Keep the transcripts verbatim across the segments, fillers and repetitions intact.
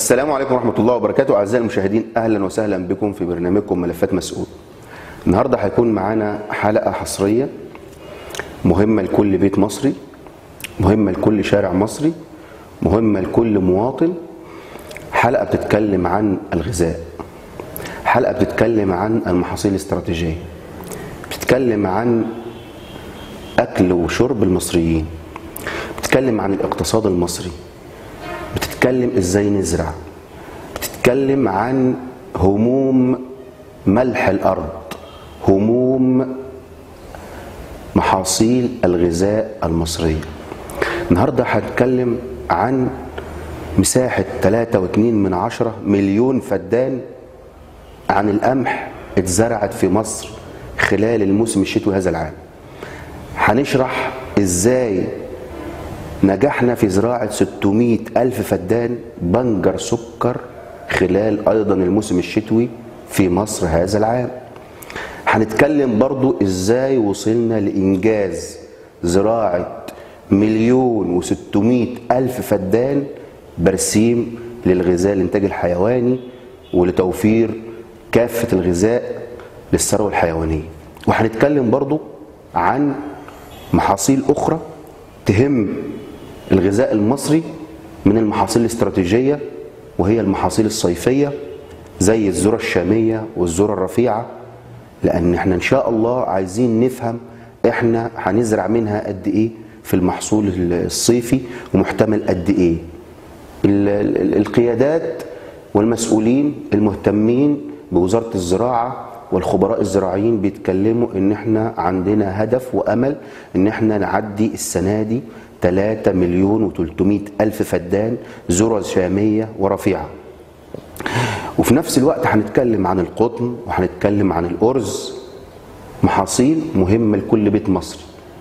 السلام عليكم ورحمة الله وبركاته. أعزائي المشاهدين، أهلا وسهلا بكم في برنامجكم ملفات مسؤول. النهاردة هيكون معانا حلقة حصرية مهمة لكل بيت مصري، مهمة لكل شارع مصري، مهمة لكل مواطن. حلقة بتتكلم عن الغذاء، حلقة بتتكلم عن المحاصيل الاستراتيجية، بتتكلم عن أكل وشرب المصريين، بتتكلم عن الاقتصاد المصري، بتتكلم ازاي نزرع، بتتكلم عن هموم ملح الارض، هموم محاصيل الغذاء المصريه. النهارده هنتكلم عن مساحه ثلاثة واتنين من عشرة مليون فدان عن القمح اتزرعت في مصر خلال الموسم الشتوي هذا العام. هنشرح ازاي نجحنا في زراعة ستمائة ألف فدان بنجر سكر خلال أيضا الموسم الشتوي في مصر هذا العام. هنتكلم برضو إزاي وصلنا لإنجاز زراعة مليون وستمائة ألف فدان برسيم للغذاء الإنتاج الحيواني ولتوفير كافة الغذاء للثروة الحيوانية. وهنتكلم برضو عن محاصيل أخرى تهم الغذاء المصري من المحاصيل الاستراتيجية، وهي المحاصيل الصيفية زي الذرة الشامية والذرة الرفيعة، لأن احنا إن شاء الله عايزين نفهم احنا هنزرع منها قد إيه في المحصول الصيفي ومحتمل قد إيه. القيادات والمسؤولين المهتمين بوزارة الزراعة والخبراء الزراعيين بيتكلموا إن احنا عندنا هدف وأمل إن احنا نعدي السنة دي ثلاثة مليون وثلاثمائة ألف فدان ذرة شامية ورفيعة. وفي نفس الوقت هنتكلم عن القطن وهنتكلم عن الأرز، محاصيل مهمة لكل بيت مصري،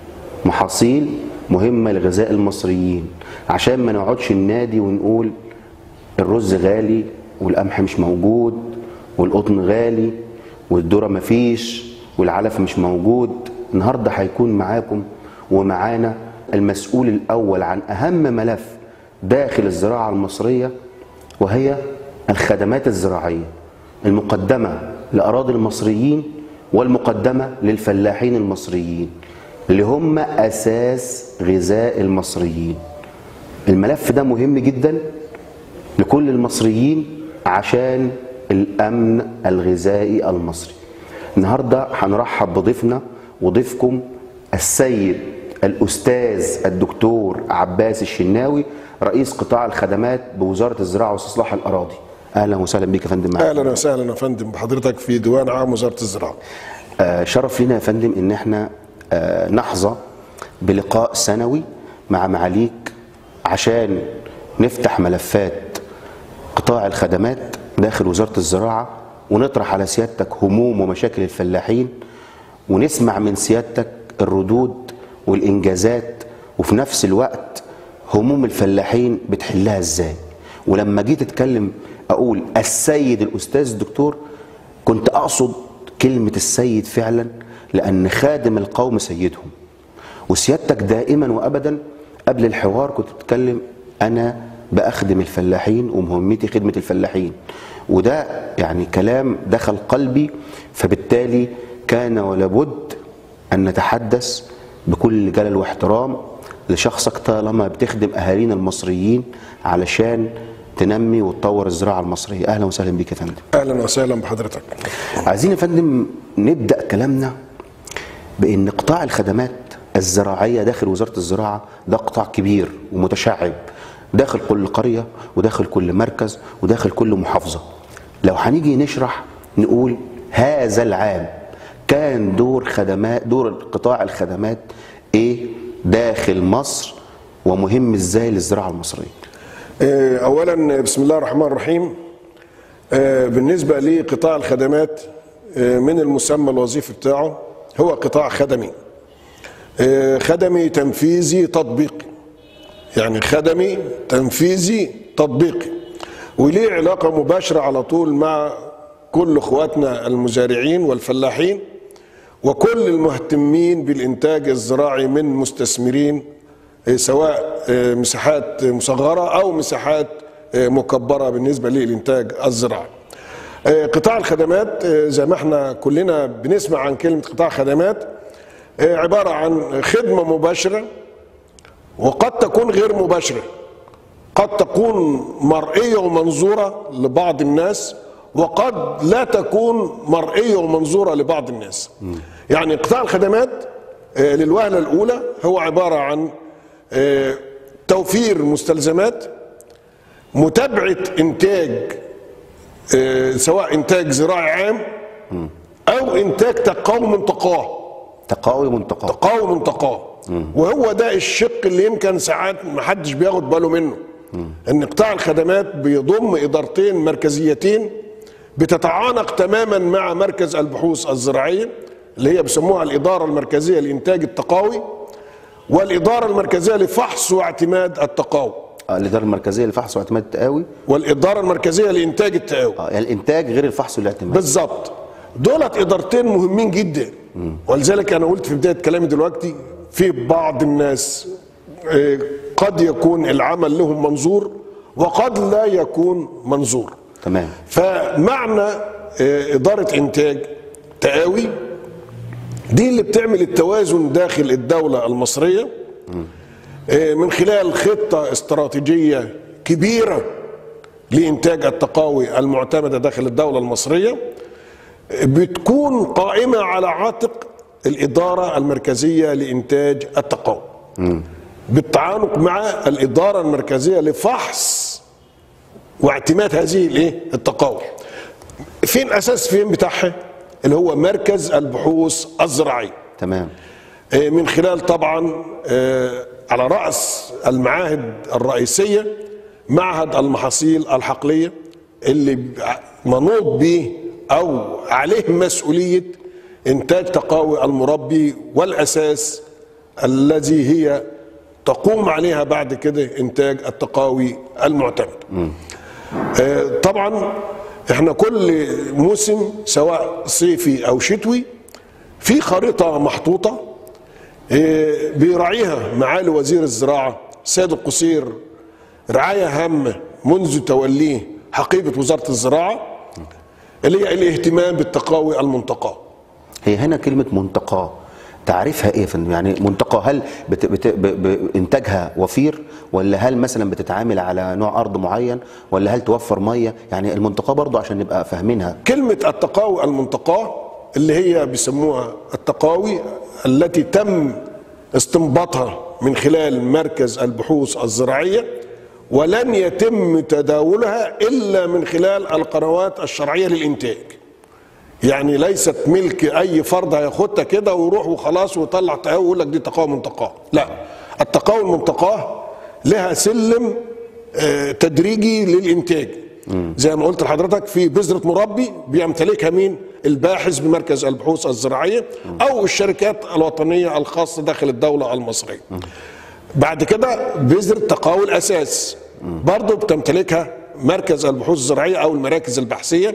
محاصيل مهمة لغذاء المصريين، عشان ما نقعدش النادي ونقول الرز غالي والقمح مش موجود والقطن غالي والذرة مفيش والعلف مش موجود. النهاردة هيكون معاكم ومعانا المسؤول الأول عن أهم ملف داخل الزراعة المصرية، وهي الخدمات الزراعية المقدمة لأراضي المصريين والمقدمة للفلاحين المصريين اللي هم أساس غذاء المصريين. الملف ده مهم جدا لكل المصريين عشان الأمن الغذائي المصري. النهاردة هنرحب بضيفنا وضيفكم السيد الأستاذ الدكتور عباس الشناوي، رئيس قطاع الخدمات بوزارة الزراعة واستصلاح الأراضي. أهلا وسهلا بك يا فندم. معاك. أهلا وسهلا يا فندم بحضرتك في ديوان عام وزارة الزراعة. آه شرف لنا يا فندم إن احنا آه نحظى بلقاء سنوي مع معاليك عشان نفتح ملفات قطاع الخدمات داخل وزارة الزراعة، ونطرح على سيادتك هموم ومشاكل الفلاحين، ونسمع من سيادتك الردود والإنجازات، وفي نفس الوقت هموم الفلاحين بتحلها ازاي. ولما جيت اتكلم اقول السيد الاستاذ الدكتور، كنت اقصد كلمة السيد فعلا، لان خادم القوم سيدهم. وسيادتك دائما وابدا قبل الحوار كنت بتتكلم انا بأخدم الفلاحين ومهمتي خدمة الفلاحين، وده يعني كلام دخل قلبي، فبالتالي كان ولابد أن نتحدث بكل جلال واحترام لشخصك طالما بتخدم أهالينا المصريين علشان تنمي وتطور الزراعة المصرية. أهلا وسهلا بك يا فندم. أهلا وسهلا بحضرتك. عايزين يا فندم نبدأ كلامنا بأن قطاع الخدمات الزراعية داخل وزارة الزراعة ده قطاع كبير ومتشعب داخل كل قرية وداخل كل مركز وداخل كل محافظة. لو هنيجي نشرح نقول هذا العام كان دور خدمات دور قطاع الخدمات ايه داخل مصر، ومهم ازاي للزراعة المصرية؟ اولا بسم الله الرحمن الرحيم. بالنسبة لقطاع الخدمات من المسمى الوظيفي بتاعه هو قطاع خدمي، خدمي تنفيذي تطبيقي، يعني خدمي تنفيذي تطبيقي، وليه علاقة مباشرة على طول مع كل اخواتنا المزارعين والفلاحين وكل المهتمين بالإنتاج الزراعي من مستثمرين، سواء مساحات مصغرة أو مساحات مكبره بالنسبه للانتاج الزراعي. قطاع الخدمات زي ما احنا كلنا بنسمع عن كلمه قطاع خدمات، عباره عن خدمه مباشره وقد تكون غير مباشره، قد تكون مرئيه ومنظوره لبعض الناس وقد لا تكون مرئيه ومنظوره لبعض الناس. يعني قطاع الخدمات للوهله الاولى هو عباره عن توفير مستلزمات، متابعه انتاج سواء انتاج زراعي عام او انتاج تقاوي منتقاه. تقاوي منتقاه تقاوي منتقاه وهو ده الشق اللي يمكن ساعات ما حدش بياخد باله منه. مم. ان قطاع الخدمات بيضم ادارتين مركزيتين بتتعانق تماما مع مركز البحوث الزراعيه اللي هي بيسموها الاداره المركزيه لانتاج التقاوي والاداره المركزيه لفحص واعتماد التقاوي. اه الاداره المركزيه لفحص واعتماد التقاوي والاداره المركزيه لانتاج التقاوي. اه يعني الانتاج غير الفحص والاعتماد. بالظبط. دولت ادارتين مهمين جدا. مم. ولذلك انا قلت في بدايه كلامي دلوقتي في بعض الناس قد يكون العمل لهم منظور وقد لا يكون منظور. تمام. فمعنى اداره انتاج تقاوي دي اللي بتعمل التوازن داخل الدوله المصريه من خلال خطه استراتيجيه كبيره لانتاج التقاوي المعتمده داخل الدوله المصريه، بتكون قائمه على عاتق الاداره المركزيه لانتاج التقاوي بالتعانق مع الاداره المركزيه لفحص واعتماد هذه الايه التقاوي. فين اساس فين بتاعها؟ اللي هو مركز البحوث الزراعيه. تمام. من خلال طبعا على راس المعاهد الرئيسيه معهد المحاصيل الحقليه اللي منوط به او عليه مسؤوليه انتاج تقاوي المربي والاساس الذي هي تقوم عليها بعد كده انتاج التقاوي المعتمد. آه طبعا احنا كل موسم سواء صيفي او شتوي في خريطه محطوطه آه بيراعيها معالي وزير الزراعه سيد القصير رعايه هامه منذ توليه حقيبه وزاره الزراعه اللي هي الاهتمام بالتقاوي المنتقاه. هي هنا كلمه منتقاه تعريفها ايه يا فندم؟ يعني منتقى هل بت بت ب ب انتاجها وفير ولا هل مثلا بتتعامل على نوع ارض معين ولا هل توفر ميه؟ يعني المنتقى برضه عشان نبقى فاهمينها. كلمه التقاوي المنتقاه اللي هي بيسموها التقاوي التي تم استنباطها من خلال مركز البحوث الزراعيه ولن يتم تداولها الا من خلال القنوات الشرعيه للانتاج. يعني ليست ملك اي فرد هياخدها كده ويروح وخلاص ويطلع تقاوي ويقول لك دي تقاوي منتقاه، لا. التقاوي المنتقاه لها سلم تدريجي للانتاج. زي ما قلت لحضرتك في بذره مربي بيمتلكها مين؟ الباحث بمركز البحوث الزراعيه او الشركات الوطنيه الخاصه داخل الدوله المصريه. بعد كده بذره تقاوي الاساس برضه بتمتلكها مركز البحوث الزراعيه او المراكز البحثيه.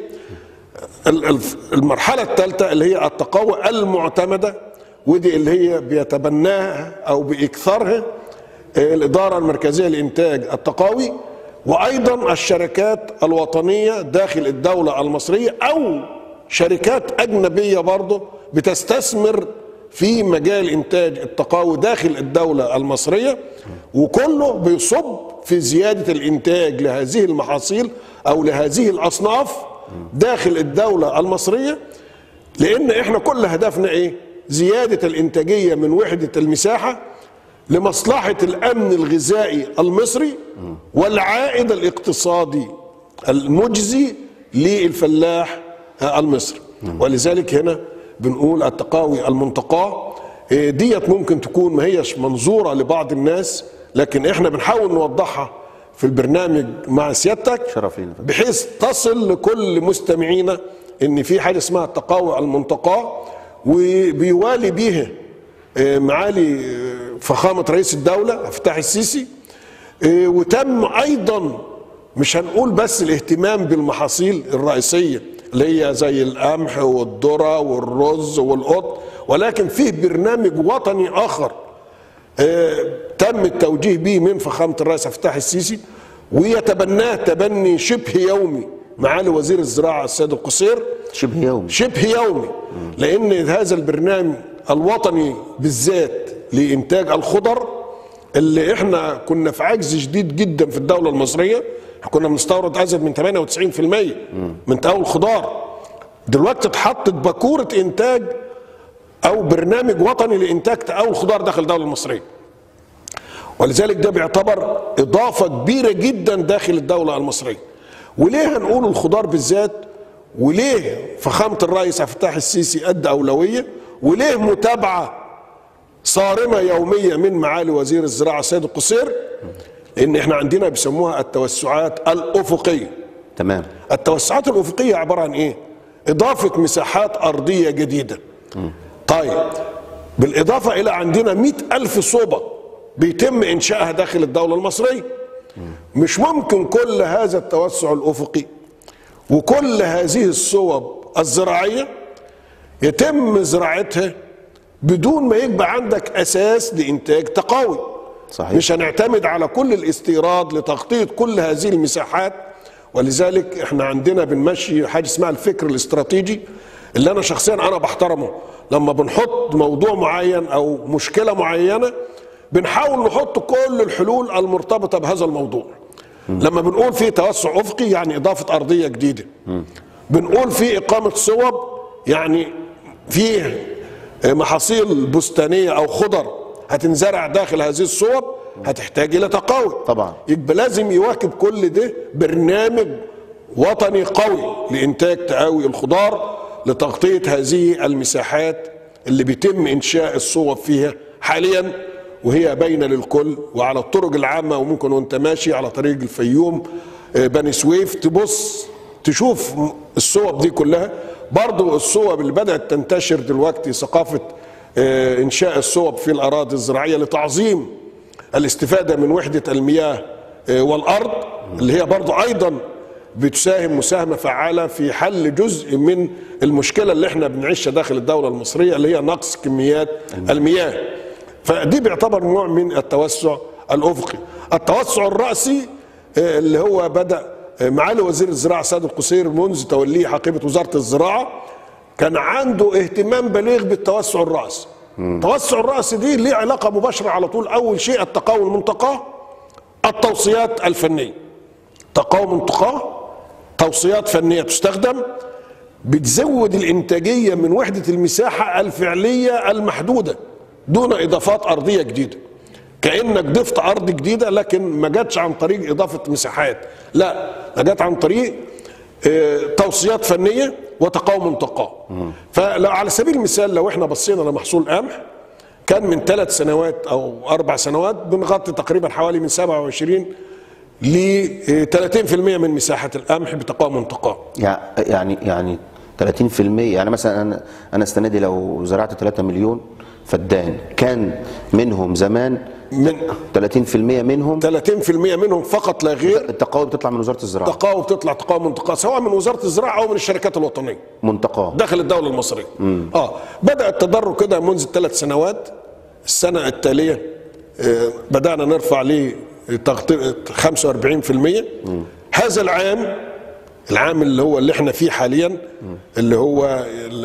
المرحلة الثالثة اللي هي التقاوي المعتمدة ودي اللي هي بيتبناها أو بإكثارها الإدارة المركزية لإنتاج التقاوي وأيضا الشركات الوطنية داخل الدولة المصرية أو شركات أجنبية برضه بتستثمر في مجال إنتاج التقاوي داخل الدولة المصرية، وكله بيصب في زيادة الإنتاج لهذه المحاصيل أو لهذه الأصناف داخل الدولة المصرية، لأن إحنا كل هدفنا إيه؟ زيادة الإنتاجية من وحدة المساحة لمصلحة الأمن الغذائي المصري والعائد الاقتصادي المجزي للفلاح المصري. ولذلك هنا بنقول التقاوي المنتقاه ديت ممكن تكون ما هيش منظورة لبعض الناس، لكن إحنا بنحاول نوضحها في البرنامج مع سيادتك شرفين بحيث تصل لكل مستمعينا ان في حاجه اسمها التقاوي المنتقاه وبيوالي بيها معالي فخامه رئيس الدوله عبد الفتاح السيسي. وتم ايضا مش هنقول بس الاهتمام بالمحاصيل الرئيسيه اللي هي زي القمح والذره والرز والقط، ولكن فيه برنامج وطني اخر تم التوجيه به من فخامه الرئيس عبد الفتاح السيسي ويتبناه تبني شبه يومي معالي وزير الزراعه السيد القصير. شبه يومي شبه يومي لان هذا البرنامج الوطني بالذات لانتاج الخضر اللي احنا كنا في عجز شديد جدا في الدوله المصريه، كنا بنستورد ازيد من ثمانية وتسعين بالمئة من تقاول الخضار. دلوقتي اتحطت باكوره انتاج او برنامج وطني لانتاج تقاول الخضار داخل الدوله المصريه. ولذلك ده بيعتبر اضافه كبيره جدا داخل الدوله المصريه. وليه هنقول الخضار بالذات؟ وليه فخامه الرئيس عبد الفتاح السيسي ادى اولويه؟ وليه متابعه صارمه يوميه من معالي وزير الزراعه السيد القصير؟ لان احنا عندنا بيسموها التوسعات الافقيه. تمام. التوسعات الافقيه عباره عن ايه؟ اضافه مساحات ارضيه جديده. م. طيب بالاضافه الى عندنا مئة ألف صوبه بيتم انشائها داخل الدوله المصريه. م. مش ممكن كل هذا التوسع الافقي وكل هذه الصوب الزراعيه يتم زراعتها بدون ما يبقى عندك اساس لانتاج تقاوي. صحيح. مش هنعتمد على كل الاستيراد لتغطيه كل هذه المساحات. ولذلك احنا عندنا بنمشي حاجه اسمها الفكر الاستراتيجي اللي انا شخصيا انا بحترمه. لما بنحط موضوع معين او مشكله معينه بنحاول نحط كل الحلول المرتبطه بهذا الموضوع. م. لما بنقول في توسع افقي يعني اضافه ارضيه جديده. م. بنقول في اقامه صوب يعني في محاصيل بستانيه او خضر هتنزرع داخل هذه الصوب هتحتاج الى تقاوي. طبعا. يبقى لازم يواكب كل ده برنامج وطني قوي لانتاج تقاوي الخضار لتغطيه هذه المساحات اللي بيتم انشاء الصوب فيها حاليا، وهي باينه للكل وعلى الطرق العامه. وممكن وانت ماشي على طريق الفيوم بني سويف تبص تشوف الصوب دي كلها. برضو الصوب اللي بدات تنتشر دلوقتي ثقافه انشاء الصوب في الاراضي الزراعيه لتعظيم الاستفاده من وحده المياه والارض، اللي هي برضو ايضا بتساهم مساهمه فعاله في حل جزء من المشكله اللي احنا بنعيشها داخل الدوله المصريه اللي هي نقص كميات المياه. فدي بيعتبر نوع من التوسع الافقي. التوسع الراسي اللي هو بدا معالي وزير الزراعه السيد القصير منذ توليه حقيبه وزاره الزراعه كان عنده اهتمام بليغ بالتوسع الراسي. التوسع الراسي دي ليه علاقه مباشره على طول. اول شيء التقاوي المنتقاه، التوصيات الفنيه. تقاوي منتقاه، توصيات فنيه تستخدم بتزود الانتاجيه من وحده المساحه الفعليه المحدوده دون اضافات ارضيه جديده. كانك ضفت ارض جديده لكن ما جاتش عن طريق اضافه مساحات، لا ده جات عن طريق اه توصيات فنيه وتقاوي منتقاه. فلو على سبيل المثال لو احنا بصينا لمحصول قمح كان من ثلاث سنوات او اربع سنوات بنغطي تقريبا حوالي من سبعة وعشرين ل ثلاثين بالمئة من مساحه القمح بتقاوي منتقاه. يعني يعني ثلاثين بالمئة يعني مثلا انا انا السنه دي لو زرعت ثلاثة مليون فدان كان منهم زمان من ثلاثين بالمئة منهم ثلاثين بالمئة منهم فقط لا غير التقاوي بتطلع من وزاره الزراعه. تقاوي بتطلع تقاوي منتقاه سواء من وزاره الزراعه او من الشركات الوطنيه منتقاه داخل الدوله المصريه. مم. اه بدا التدرج كده منذ ثلاث سنوات. السنه التاليه آه بدانا نرفع ل تغطيه خمسة وأربعين بالمئة. مم. هذا العام العام اللي هو اللي احنا فيه حاليا مم. اللي هو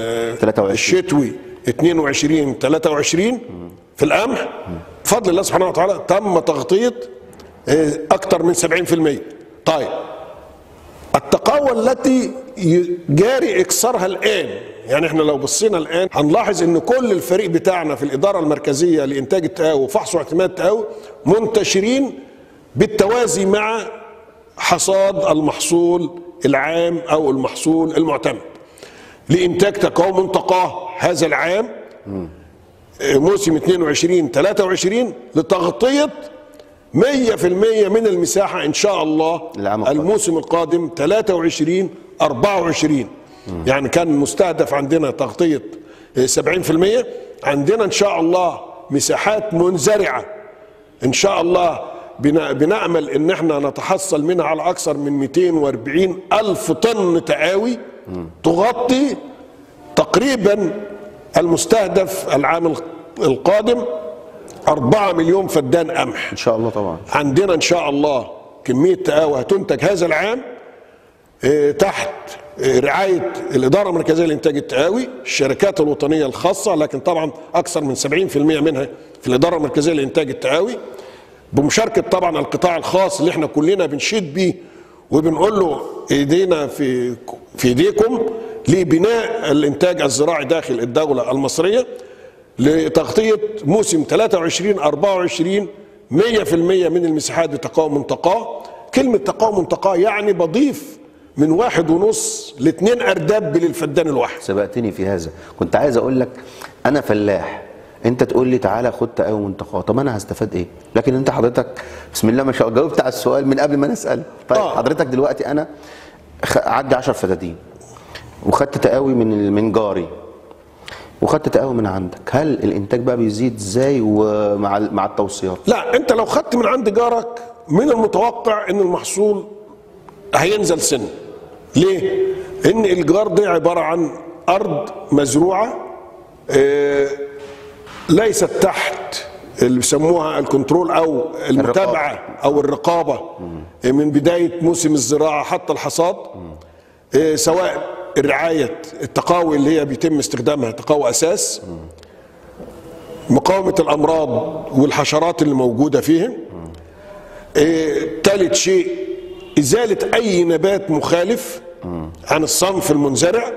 الشتوي اثنين وعشرين ثلاثة وعشرين في القمح بفضل الله سبحانه وتعالى تم تغطيه اكثر من سبعين بالمئة. طيب التقاوى التي جاري اكسارها الان، يعني احنا لو بصينا الان هنلاحظ ان كل الفريق بتاعنا في الاداره المركزيه لانتاج التقاوي وفحص واعتماد التقاوي منتشرين بالتوازي مع حصاد المحصول العام او المحصول المعتمد لانتاج تقاوي منتقاه هذا العام موسم اثنين وعشرين ثلاثة وعشرين لتغطيه مئة بالمئة من المساحه ان شاء الله الموسم القادم ثلاثة وعشرين أربعة وعشرين. مم. يعني كان مستهدف عندنا تغطيه سبعين بالمئة، عندنا ان شاء الله مساحات منزرعه ان شاء الله بنأمل ان احنا نتحصل منها على اكثر من مئتين وأربعين ألف طن تقاوي تغطي تقريبا المستهدف العام القادم أربعة مليون فدان قمح ان شاء الله. طبعا عندنا ان شاء الله كميه تقاوى هتنتج هذا العام تحت رعايه الاداره المركزيه للانتاج التقاوي، الشركات الوطنيه الخاصه، لكن طبعا اكثر من سبعين بالمئة منها في الاداره المركزيه للانتاج التقاوي، بمشاركه طبعا القطاع الخاص اللي احنا كلنا بنشيد بيه وبنقول له ايدينا في في ايديكم لبناء الانتاج الزراعي داخل الدوله المصريه لتغطيه موسم ثلاثة وعشرين أربعة وعشرين مئة بالمئة من المساحات بتقاوى منتقاه. كلمه تقاوى منتقاه يعني بضيف من واحد ونص لاثنين ارداب للفدان الواحد. سبقتني في هذا، كنت عايز اقول لك انا فلاح، انت تقول لي تعالى خد تقاوى منتقاه، طب انا هستفاد ايه؟ لكن انت حضرتك بسم الله ما شاء الله جاوبت على السؤال من قبل ما نسال. طيب آه. حضرتك دلوقتي انا عدي عشرة فدادين وخدت تقاوي من من جاري وخدت تقاوي من عندك، هل الانتاج بقى بيزيد ازاي ومع مع التوصيات؟ لا، انت لو خدت من عند جارك من المتوقع ان المحصول هينزل سن. ليه؟ ان الجار دي عباره عن ارض مزروعه آه ليست تحت اللي بيسموها الكنترول او المتابعه او الرقابه من بدايه موسم الزراعه حتى الحصاد، آه سواء الرعايه التقاوي اللي هي بيتم استخدامها تقاوي اساس، مقاومه الامراض والحشرات اللي موجوده فيهم، ثالث شيء ازاله اي نبات مخالف عن الصنف المنزرع،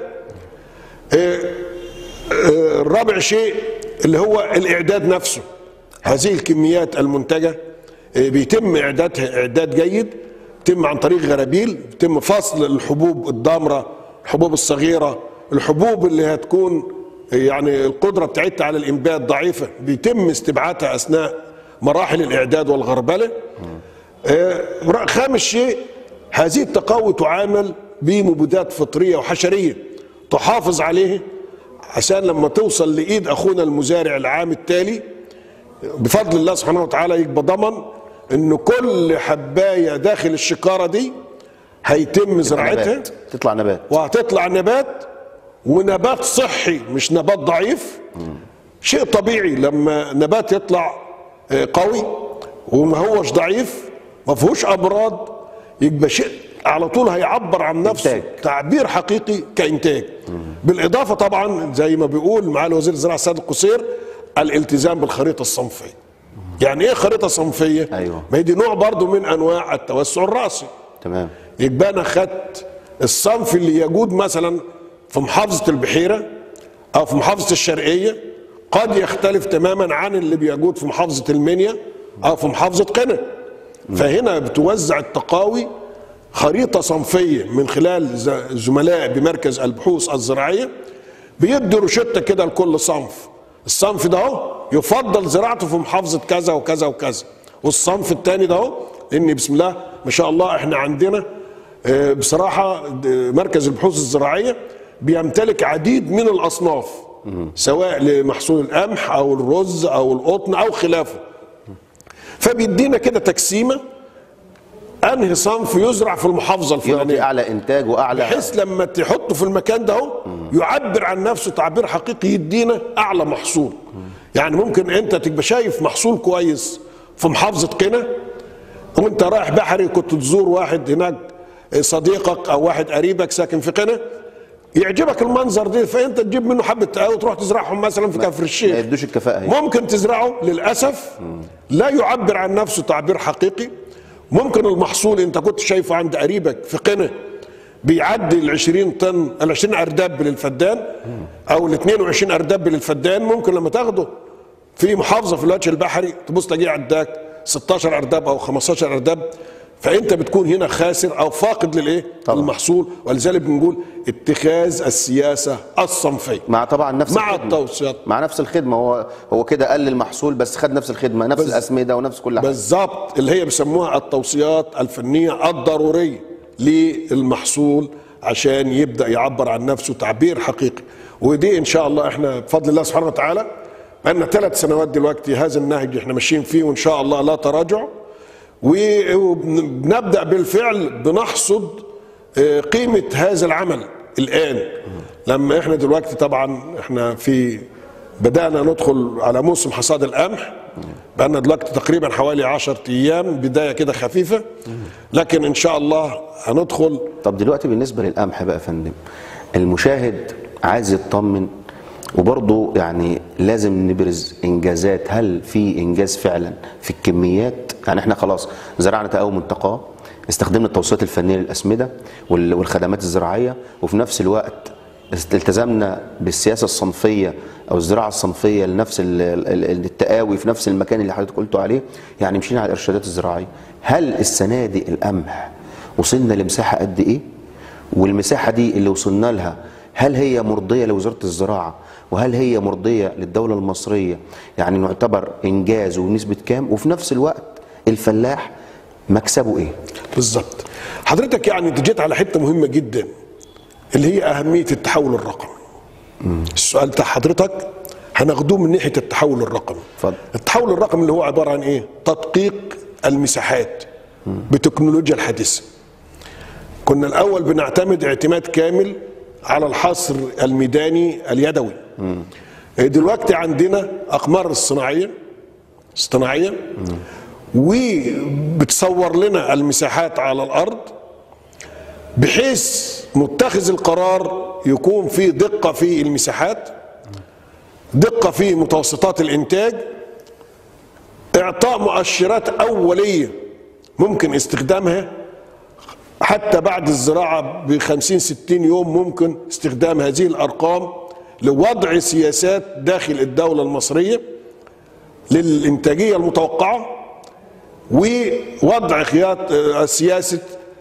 الرابع شيء اللي هو الاعداد نفسه. هذه الكميات المنتجه بيتم اعدادها اعداد جيد، بيتم عن طريق غرابيل، بيتم فصل الحبوب الضامره، الحبوب الصغيره، الحبوب اللي هتكون يعني القدره بتاعتها على الانبات ضعيفه بيتم استبعادها اثناء مراحل الاعداد والغربله. آه خامس شيء، هذه التقاوي تعامل بمبيدات فطريه وحشريه تحافظ عليه عشان لما توصل لايد اخونا المزارع العام التالي بفضل الله سبحانه وتعالى يبقى ضمن ان كل حبايه داخل الشكاره دي هيتم زراعتها، تطلع نبات وهتطلع نبات ونبات صحي مش نبات ضعيف. مم. شيء طبيعي لما نبات يطلع قوي وما هوش ضعيف ما فيهوش امراض يبقى شيء على طول هيعبر عن نفسه إنتاج. تعبير حقيقي كإنتاج. مم. بالإضافة طبعا زي ما بيقول معالي وزير الزراعة السيد القصير الالتزام بالخريطة الصنفية. يعني ايه خريطة صنفية؟ أيوة. ما هي دي نوع برضو من انواع التوسع الرأسي. تمام. يبقى انا خدت الصنف اللي يجود مثلا في محافظة البحيرة او في محافظة الشرقية قد يختلف تماما عن اللي بيجود في محافظة المنيا او في محافظة قنا. فهنا بتوزع التقاوي خريطة صنفية من خلال زملاء بمركز البحوث الزراعية بيدوا روشتة كده لكل صنف. الصنف ده اهو يفضل زراعته في محافظة كذا وكذا وكذا، والصنف الثاني ده اهو ان بسم الله ما شاء الله احنا عندنا بصراحة مركز البحوث الزراعية بيمتلك عديد من الأصناف سواء لمحصول القمح أو الرز أو القطن أو خلافه. فبيدينا كده تقسيمة انهي صنف يزرع في المحافظه الفلانيه اعلى انتاج واعلى، بحيث لما تحطه في المكان ده اهو يعبر عن نفسه تعبير حقيقي يدينا اعلى محصول. يعني ممكن انت تبقى شايف محصول كويس في محافظه قنا وانت رايح بحري كنت تزور واحد هناك صديقك او واحد قريبك ساكن في قنا يعجبك المنظر ده فانت تجيب منه حبه تقاوي وتروح تزرعهم مثلا في كفر الشيخ. ما يدوش الكفاءه هي. ممكن تزرعه للاسف لا يعبر عن نفسه تعبير حقيقي. ممكن المحصول انت كنت شايفه عند قريبك في قنا بيعدي ال عشرين طن ال عشرين ارداب للفدان او ال اثنين وعشرين ارداب للفدان، ممكن لما تاخده في محافظه في الوجه البحري تبص تلاقيه عداك ستاشر ارداب او خمستاشر ارداب، فانت بتكون هنا خاسر او فاقد للايه؟ المحصول. ولذلك بنقول اتخاذ السياسه الصنفيه مع طبعا نفس مع الخدمة. التوصيات مع نفس الخدمه. هو هو كده قل المحصول بس خد نفس الخدمه نفس الاسمده ونفس كل حاجه بالظبط، اللي هي بيسموها التوصيات الفنيه الضروريه للمحصول عشان يبدا يعبر عن نفسه تعبير حقيقي. ودي ان شاء الله احنا بفضل الله سبحانه وتعالى بقالنا ثلاث سنوات دلوقتي هذا النهج احنا ماشيين فيه وان شاء الله لا تراجع، وبنبدأ بالفعل بنحصد قيمة هذا العمل الآن. لما احنا دلوقتي طبعا احنا في بدأنا ندخل على موسم حصاد القمح بقالنا دلوقتي تقريبا حوالي عشرة ايام، بدايه كده خفيفه، لكن ان شاء الله هندخل. طب دلوقتي بالنسبه للقمح بقى يا فندم، المشاهد عايز يطمن، وبرضه يعني لازم نبرز انجازات. هل في انجاز فعلا في الكميات؟ يعني احنا خلاص زرعنا تقاوم منتقاه، استخدمنا التوصيات الفنيه للاسمده والخدمات الزراعيه، وفي نفس الوقت التزمنا بالسياسه الصنفيه او الزراعه الصنفيه لنفس التقاوي في نفس المكان اللي حضرتك قلتوا عليه، يعني مشينا على الارشادات الزراعيه. هل السنه دي القمح وصلنا لمساحه قد ايه؟ والمساحه دي اللي وصلنا لها هل هي مرضيه لوزاره الزراعه؟ وهل هي مرضيه للدوله المصريه؟ يعني نعتبر انجاز ونسبه كام؟ وفي نفس الوقت الفلاح مكسبه ايه؟ بالظبط. حضرتك يعني انت جيت على حته مهمه جدا اللي هي اهميه التحول الرقمي. مم. السؤال بتاع حضرتك هناخدوه من ناحيه التحول الرقمي. فضل. التحول الرقمي اللي هو عباره عن ايه؟ تدقيق المساحات مم. بتكنولوجيا الحديثه. كنا الاول بنعتمد اعتماد كامل على الحصر الميداني اليدوي. مم. دلوقتي عندنا اقمار الصناعيه اصطناعيه وبتصور لنا المساحات على الارض، بحيث متخذ القرار يكون في دقه في المساحات، دقه في متوسطات الانتاج، اعطاء مؤشرات اوليه ممكن استخدامها حتى بعد الزراعه ب خمسين ستين يوم، ممكن استخدام هذه الارقام لوضع سياسات داخل الدوله المصريه للانتاجيه المتوقعه، ووضع خياط سياسه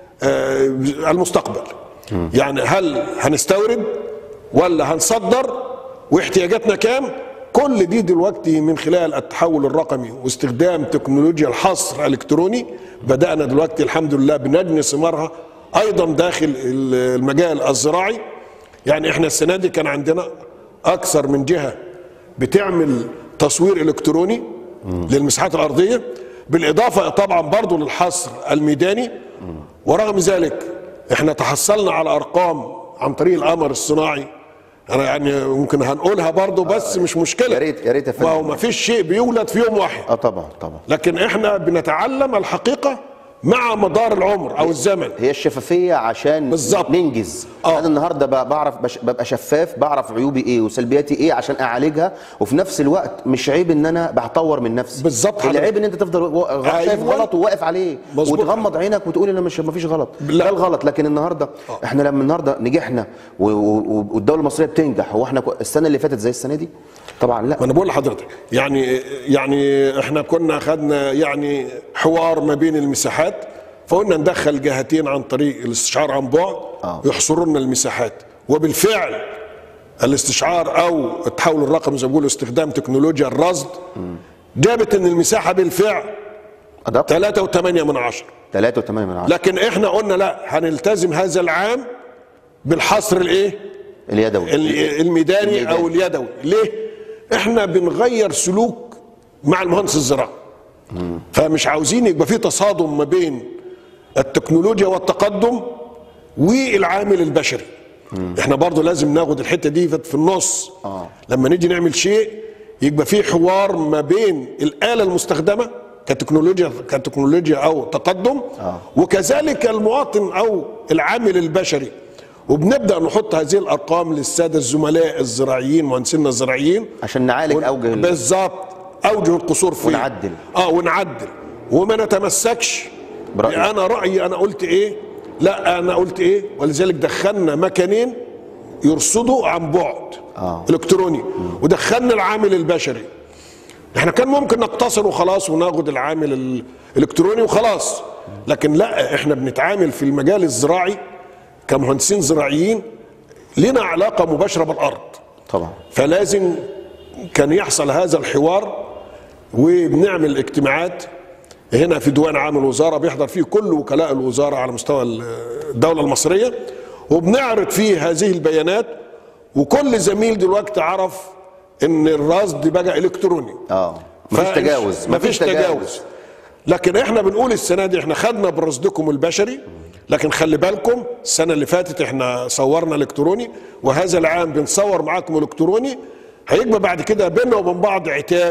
المستقبل. م. يعني هل هنستورد ولا هنصدر واحتياجاتنا كام؟ كل دي دلوقتي من خلال التحول الرقمي واستخدام تكنولوجيا الحصر الالكتروني بدأنا دلوقتي الحمد لله بنجني ثمارها ايضا داخل المجال الزراعي. يعني احنا السنه دي كان عندنا اكثر من جهه بتعمل تصوير الكتروني م. للمساحات الارضيه، بالاضافه طبعا برضو للحصر الميداني. م. ورغم ذلك احنا تحصلنا على ارقام عن طريق القمر الصناعي، انا يعني ممكن هنقولها برضو بس آه مش مشكله. يا ريت يا ريت يا فندم. ما هو ما فيش شيء بيولد في يوم واحد. اه طبعا طبعا. لكن احنا بنتعلم الحقيقه مع مدار العمر او الزمن. هي الشفافيه عشان بالظبط ننجز. آه. انا النهارده بعرف ببقى شفاف، بعرف عيوبي ايه وسلبياتي ايه عشان اعالجها، وفي نفس الوقت مش عيب ان انا بطور من نفسي. بالظبط. العيب ان انت تفضل شايف أيوة. غلط وواقف عليه مزبوط. وتغمض عينك وتقول انا مش ما فيش غلط. ده الغلط. لكن النهارده آه. احنا لما النهارده نجحنا والدوله المصريه بتنجح، هو احنا السنه اللي فاتت زي السنه دي؟ طبعا لا. ما انا بقول لحضرتك يعني يعني احنا كنا خدنا يعني حوار ما بين المساحات، فقلنا ندخل جهتين عن طريق الاستشعار عن بعد آه. يحصروا لنا المساحات، وبالفعل الاستشعار او التحول الرقمي زي ما بيقولوا استخدام تكنولوجيا الرصد جابت ان المساحه بالفعل ثلاثة وثمانية من عشرة. ثلاثة وثمانية من عشرة. لكن احنا قلنا لا، هنلتزم هذا العام بالحصر الايه؟ اليدوي الميداني, الميداني او اليدوي. ليه؟ احنا بنغير سلوك مع المهندس الزراعي. مم. فمش عاوزين يبقى في تصادم ما بين التكنولوجيا والتقدم والعامل البشري. مم. احنا برضو لازم ناخد الحته دي في النص. آه. لما نيجي نعمل شيء يبقى في حوار ما بين الاله المستخدمه كتكنولوجيا كتكنولوجيا او تقدم آه. وكذلك المواطن او العامل البشري. وبنبدا نحط هذه الارقام للساده الزملاء الزراعيين مهندسينا الزراعيين عشان نعالج ون... اوجه بالظبط اوجه القصور فيه ونعدل اه ونعدل وما نتمسكش برأيي. انا رايي انا قلت ايه، لا انا قلت ايه، ولذلك دخلنا مكانين يرصدوا عن بعد آه. الكتروني مم. ودخلنا العامل البشري. احنا كان ممكن نقتصر وخلاص وناخد العامل الالكتروني وخلاص، لكن لا، احنا بنتعامل في المجال الزراعي كمهندسين زراعيين لنا علاقه مباشره بالارض طبعا، فلازم كان يحصل هذا الحوار. وبنعمل اجتماعات هنا في ديوان عام الوزاره بيحضر فيه كل وكلاء الوزاره على مستوى الدوله المصريه، وبنعرض فيه هذه البيانات، وكل زميل دلوقتي عرف ان الرصد بقى الكتروني. اه مفيش تجاوز مفيش تجاوز. لكن احنا بنقول السنه دي احنا خدنا برصدكم البشري، لكن خلي بالكم السنه اللي فاتت احنا صورنا الكتروني، وهذا العام بنصور معاكم الكتروني. هيبقى بعد كده بيننا وبين بعض عتاب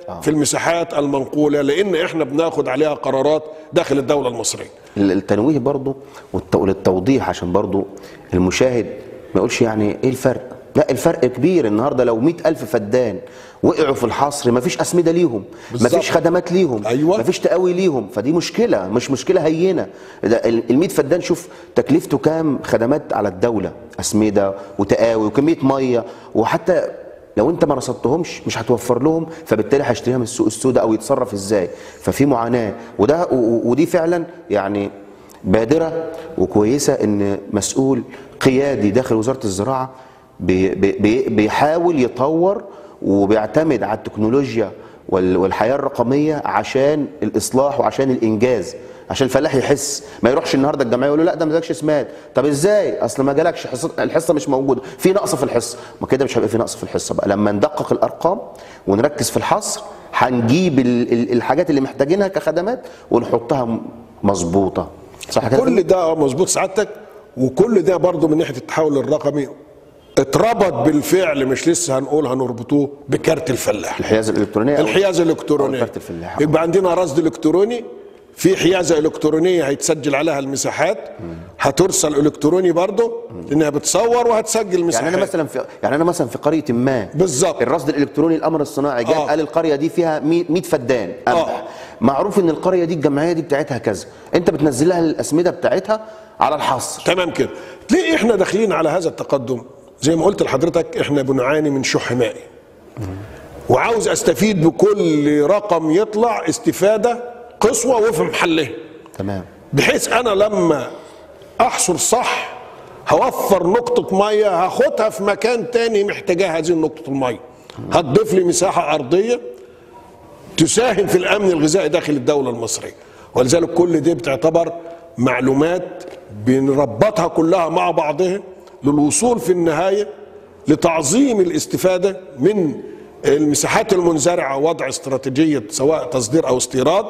في المساحات المنقوله، لان احنا بناخد عليها قرارات داخل الدوله المصريه. التنويه برضو والتوضيح عشان برضو المشاهد ما يقولش يعني ايه الفرق. لا، الفرق كبير. النهارده لو مئة ألف فدان وقعوا في الحصر مفيش أسمدة ليهم، مفيش خدمات ليهم، أيوة. مفيش تقوي ليهم، فدي مشكلة، مش مشكلة هينة. ال مئة فدان شوف تكلفته كام خدمات على الدولة، أسمدة وتقاوي وكمية مية، وحتى لو انت ما رصدتهمش مش هتوفر لهم، فبالتالي هيشتريها من السوق السوداء او يتصرف ازاي. ففي معاناة، وده ودي فعلا يعني بادرة وكويسة ان مسؤول قيادي داخل وزارة الزراعة بي بي بيحاول يطور وبيعتمد على التكنولوجيا والحياة الرقمية عشان الإصلاح وعشان الإنجاز، عشان الفلاح يحس. ما يروحش النهارده الجمعيه يقول له لا ده ما جالكش اسماد. طب ازاي؟ اصل ما جالكش حصه، الحصه مش موجوده، في نقص في الحصه. ما كده مش هيبقى في نقص في الحصه بقى. لما ندقق الارقام ونركز في الحصر هنجيب الحاجات اللي محتاجينها كخدمات ونحطها مظبوطه. صح كده؟ كل ده مظبوط سعادتك، وكل ده برضه من ناحيه التحول الرقمي اتربط بالفعل، مش لسه هنقول هنربطوه بكارت الفلاح، الحيازه الالكترونيه. الحيازه الالكترونيه كارت الفلاح. يبقى عندنا رصد الكتروني، في حيازه الكترونيه هيتسجل عليها المساحات، هترسل الكتروني برضه لانها بتصور وهتسجل مساحات. يعني انا مثلا في يعني انا مثلا في قريه ما بالظبط الرصد الالكتروني القمر الصناعي جاب آه. قال القريه دي فيها مئة فدان قمح، آه. معروف ان القريه دي الجمعيه دي بتاعتها كذا، انت بتنزل لها الاسمده بتاعتها على الحصر. تمام كده. ليه احنا داخلين على هذا التقدم؟ زي ما قلت لحضرتك احنا بنعاني من شح مائي، وعاوز استفيد بكل رقم يطلع استفاده قصوى وفي محلها. تمام. بحيث انا لما احصر صح هوفر نقطه ميه هاخدها في مكان تاني محتاجاها هذه النقطه الميه، هتضيف لي مساحه ارضيه تساهم في الامن الغذائي داخل الدوله المصريه. ولذلك كل دي بتعتبر معلومات بنربطها كلها مع بعضها للوصول في النهايه لتعظيم الاستفاده من المساحات المنزرعه، وضع استراتيجيه سواء تصدير او استيراد،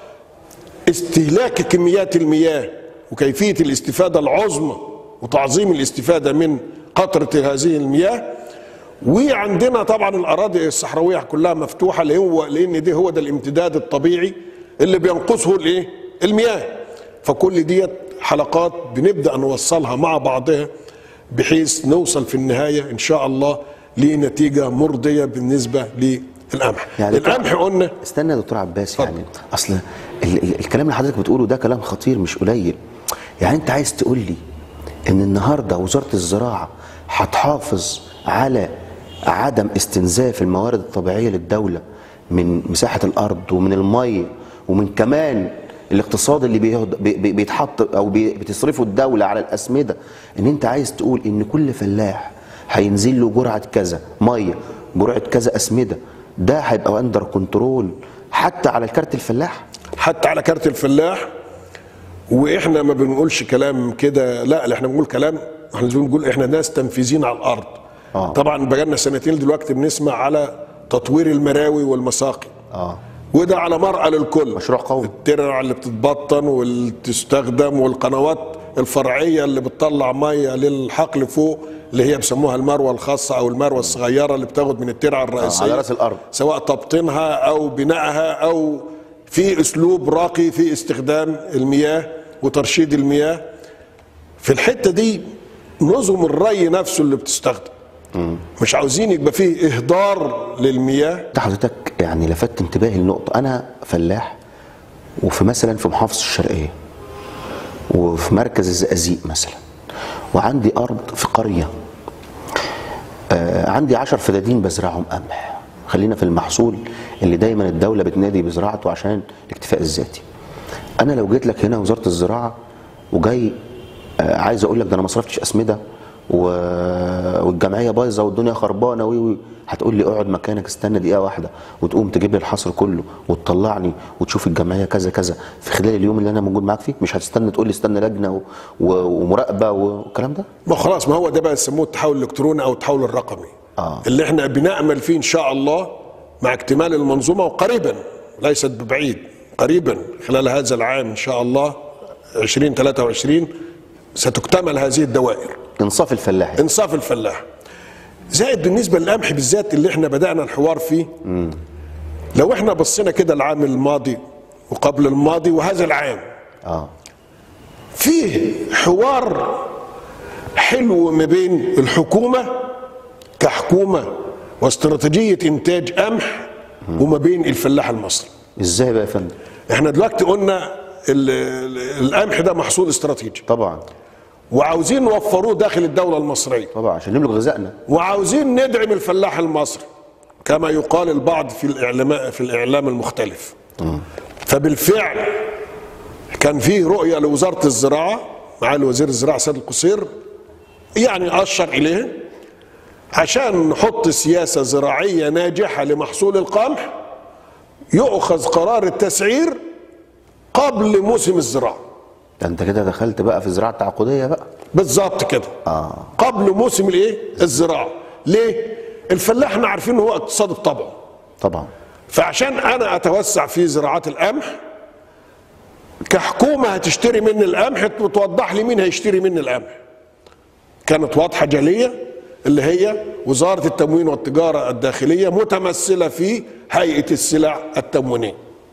استهلاك كميات المياه وكيفيه الاستفاده العظمى وتعظيم الاستفاده من قطره هذه المياه. وعندنا طبعا الاراضي الصحراويه كلها مفتوحه لان دي هو ده الامتداد الطبيعي اللي بينقصه الايه؟ المياه. فكل ديت حلقات بنبدا نوصلها مع بعضها بحيث نوصل في النهايه ان شاء الله لنتيجه مرضيه بالنسبه للقمح. يعني القمح قلنا استنى يا دكتور عباس، فضل. يعني اصل ال ال الكلام اللي حضرتك بتقوله ده كلام خطير مش قليل. يعني انت عايز تقول لي ان النهارده وزاره الزراعه هتحافظ على عدم استنزاف الموارد الطبيعيه للدوله من مساحه الارض ومن الميه ومن كمان الاقتصاد اللي بيتحط او بتصرفه الدوله على الاسمده، ان انت عايز تقول ان كل فلاح هينزل له جرعه كذا ميه، جرعه كذا اسمده، ده هيبقى اندر كنترول حتى على الكارت الفلاح؟ حتى على كارت الفلاح. واحنا ما بنقولش كلام كده، لا احنا بنقول كلام، احنا بنقول احنا ناس تنفيذين على الارض. آه. طبعا بقالنا سنتين دلوقتي بنسمع على تطوير المراوي والمساقي. اه وده على مرأى للكل، مشروع قومي. الترع اللي بتتبطن واللي تستخدم والقنوات الفرعيه اللي بتطلع ميه للحقل فوق اللي هي بيسموها المروه الخاصه او المروه الصغيره اللي بتاخد من الترعه الرئيسيه على راس الارض، سواء تبطينها او بنائها او في اسلوب راقي في استخدام المياه وترشيد المياه. في الحته دي نظم الري نفسه اللي بتستخدم، مم. مش عاوزين يبقى فيه اهدار للمياه. حضرتك يعني لفت انتباهي لنقطه، انا فلاح وفي مثلا في محافظه الشرقيه وفي مركز الزقازيق مثلا، وعندي ارض في قريه، آه عندي عشر فدادين بزرعهم قمح، خلينا في المحصول اللي دايما الدوله بتنادي بزراعته عشان الاكتفاء الذاتي. انا لو جيت لك هنا وزاره الزراعه وجاي آه عايز اقول لك ده انا ما صرفتش اسمده والجمعيه بايظه والدنيا خربانه وي هتقول لي اقعد مكانك استنى دقيقه واحده وتقوم تجيب لي الحصر كله وتطلعني وتشوف الجمعيه كذا كذا في خلال اليوم اللي انا موجود معاك فيه؟ مش هتستنى تقول لي استنى لجنه ومراقبه والكلام ده؟ ما خلاص، ما هو ده بقى يسموه التحول الالكتروني او التحول الرقمي. آه. اللي احنا بنامل فيه ان شاء الله مع اكتمال المنظومه، وقريبا ليست ببعيد، قريبا خلال هذا العام ان شاء الله ألفين وثلاثة وعشرين ستكتمل هذه الدوائر. انصاف الفلاح، انصاف الفلاح. زائد بالنسبه للقمح بالذات اللي احنا بدانا الحوار فيه، مم. لو احنا بصينا كده العام الماضي وقبل الماضي وهذا العام اه فيه حوار حلو ما بين الحكومة كحكومة واستراتيجية إنتاج قمح وما بين الفلاح المصري. ازاي بقى يا فندم؟ احنا دلوقتي قلنا ال- ال- القمح ده محصول استراتيجي طبعا وعاوزين نوفروه داخل الدولة المصرية، طبعا عشان نملك غذائنا. وعاوزين ندعم الفلاح المصري كما يقال البعض في الإعلام في الإعلام المختلف. فبالفعل كان في رؤية لوزارة الزراعة مع الوزير الزراعة سيد القصير يعني أشر إليه عشان نحط سياسة زراعية ناجحة لمحصول القمح يؤخذ قرار التسعير قبل موسم الزراعة. ده انت كده دخلت بقى في الزراعه التعاقديه بقى. بالظبط كده. اه قبل موسم الايه؟ الزراعة. ليه؟ الفلاح احنا عارفين ان هو اقتصاد بطبعه. طبعا. فعشان انا اتوسع في زراعات القمح كحكومة هتشتري مني القمح وتوضح لي مين هيشتري مني القمح. كانت واضحة جلية اللي هي وزارة التموين والتجارة الداخلية متمثلة في هيئة السلع التموينية.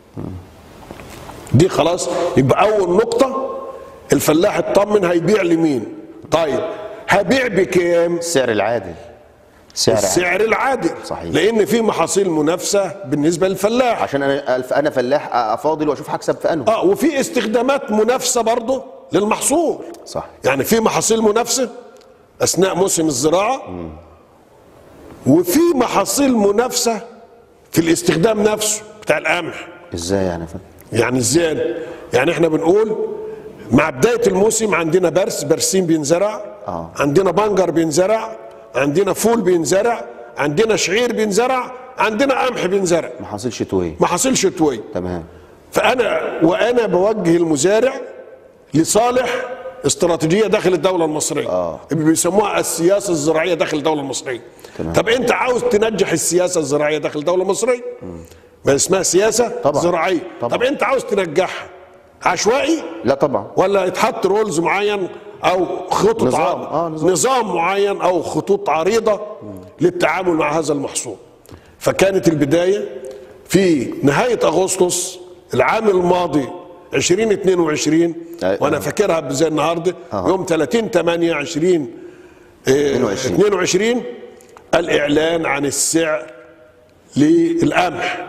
دي خلاص يبقى أول نقطة الفلاح اطمن هيبيع لمين؟ طيب هبيع بكام؟ السعر العادل. سعر السعر عادل. العادل. صحيح. لأن في محاصيل منافسة بالنسبة للفلاح. عشان انا الف- انا فلاح افاضل واشوف هكسب في انه. اه وفي استخدامات منافسة برضه للمحصول. صح. يعني في محاصيل منافسة أثناء موسم الزراعة وفي محاصيل منافسة في الاستخدام نفسه بتاع القمح. ازاي يعني يا فندم؟ يعني ازاي؟ يعني احنا بنقول مع بداية الموسم عندنا برس برسيم بينزرع، آه. عندنا بنجر بينزرع، عندنا فول بينزرع، عندنا شعير بينزرع، عندنا قمح بينزرع. محاصيل شتويه. محاصيل شتوية. تمام. فأنا وأنا بوجه المزارع لصالح استراتيجية داخل الدولة المصرية. آه. بيسموها السياسة الزراعية داخل الدولة المصرية. تمام. طب أنت عاوز تنجح السياسة الزراعية داخل الدولة المصرية؟ ما اسمها سياسة طبعا. زراعية. طبعا. طب أنت عاوز تنجحها عشوائي لا طبعا. ولا يتحط رولز معين أو خطط نظام. عرض. آه نظام. نظام معين أو خطوط عريضة للتعامل مع هذا المحصول. فكانت البداية في نهاية أغسطس العام الماضي ألفين واثنين وعشرين آه. وانا فاكرها زي النهارده آه. يوم ثلاثين ثمانية ألفين واثنين وعشرين الاعلان عن السعر للقمح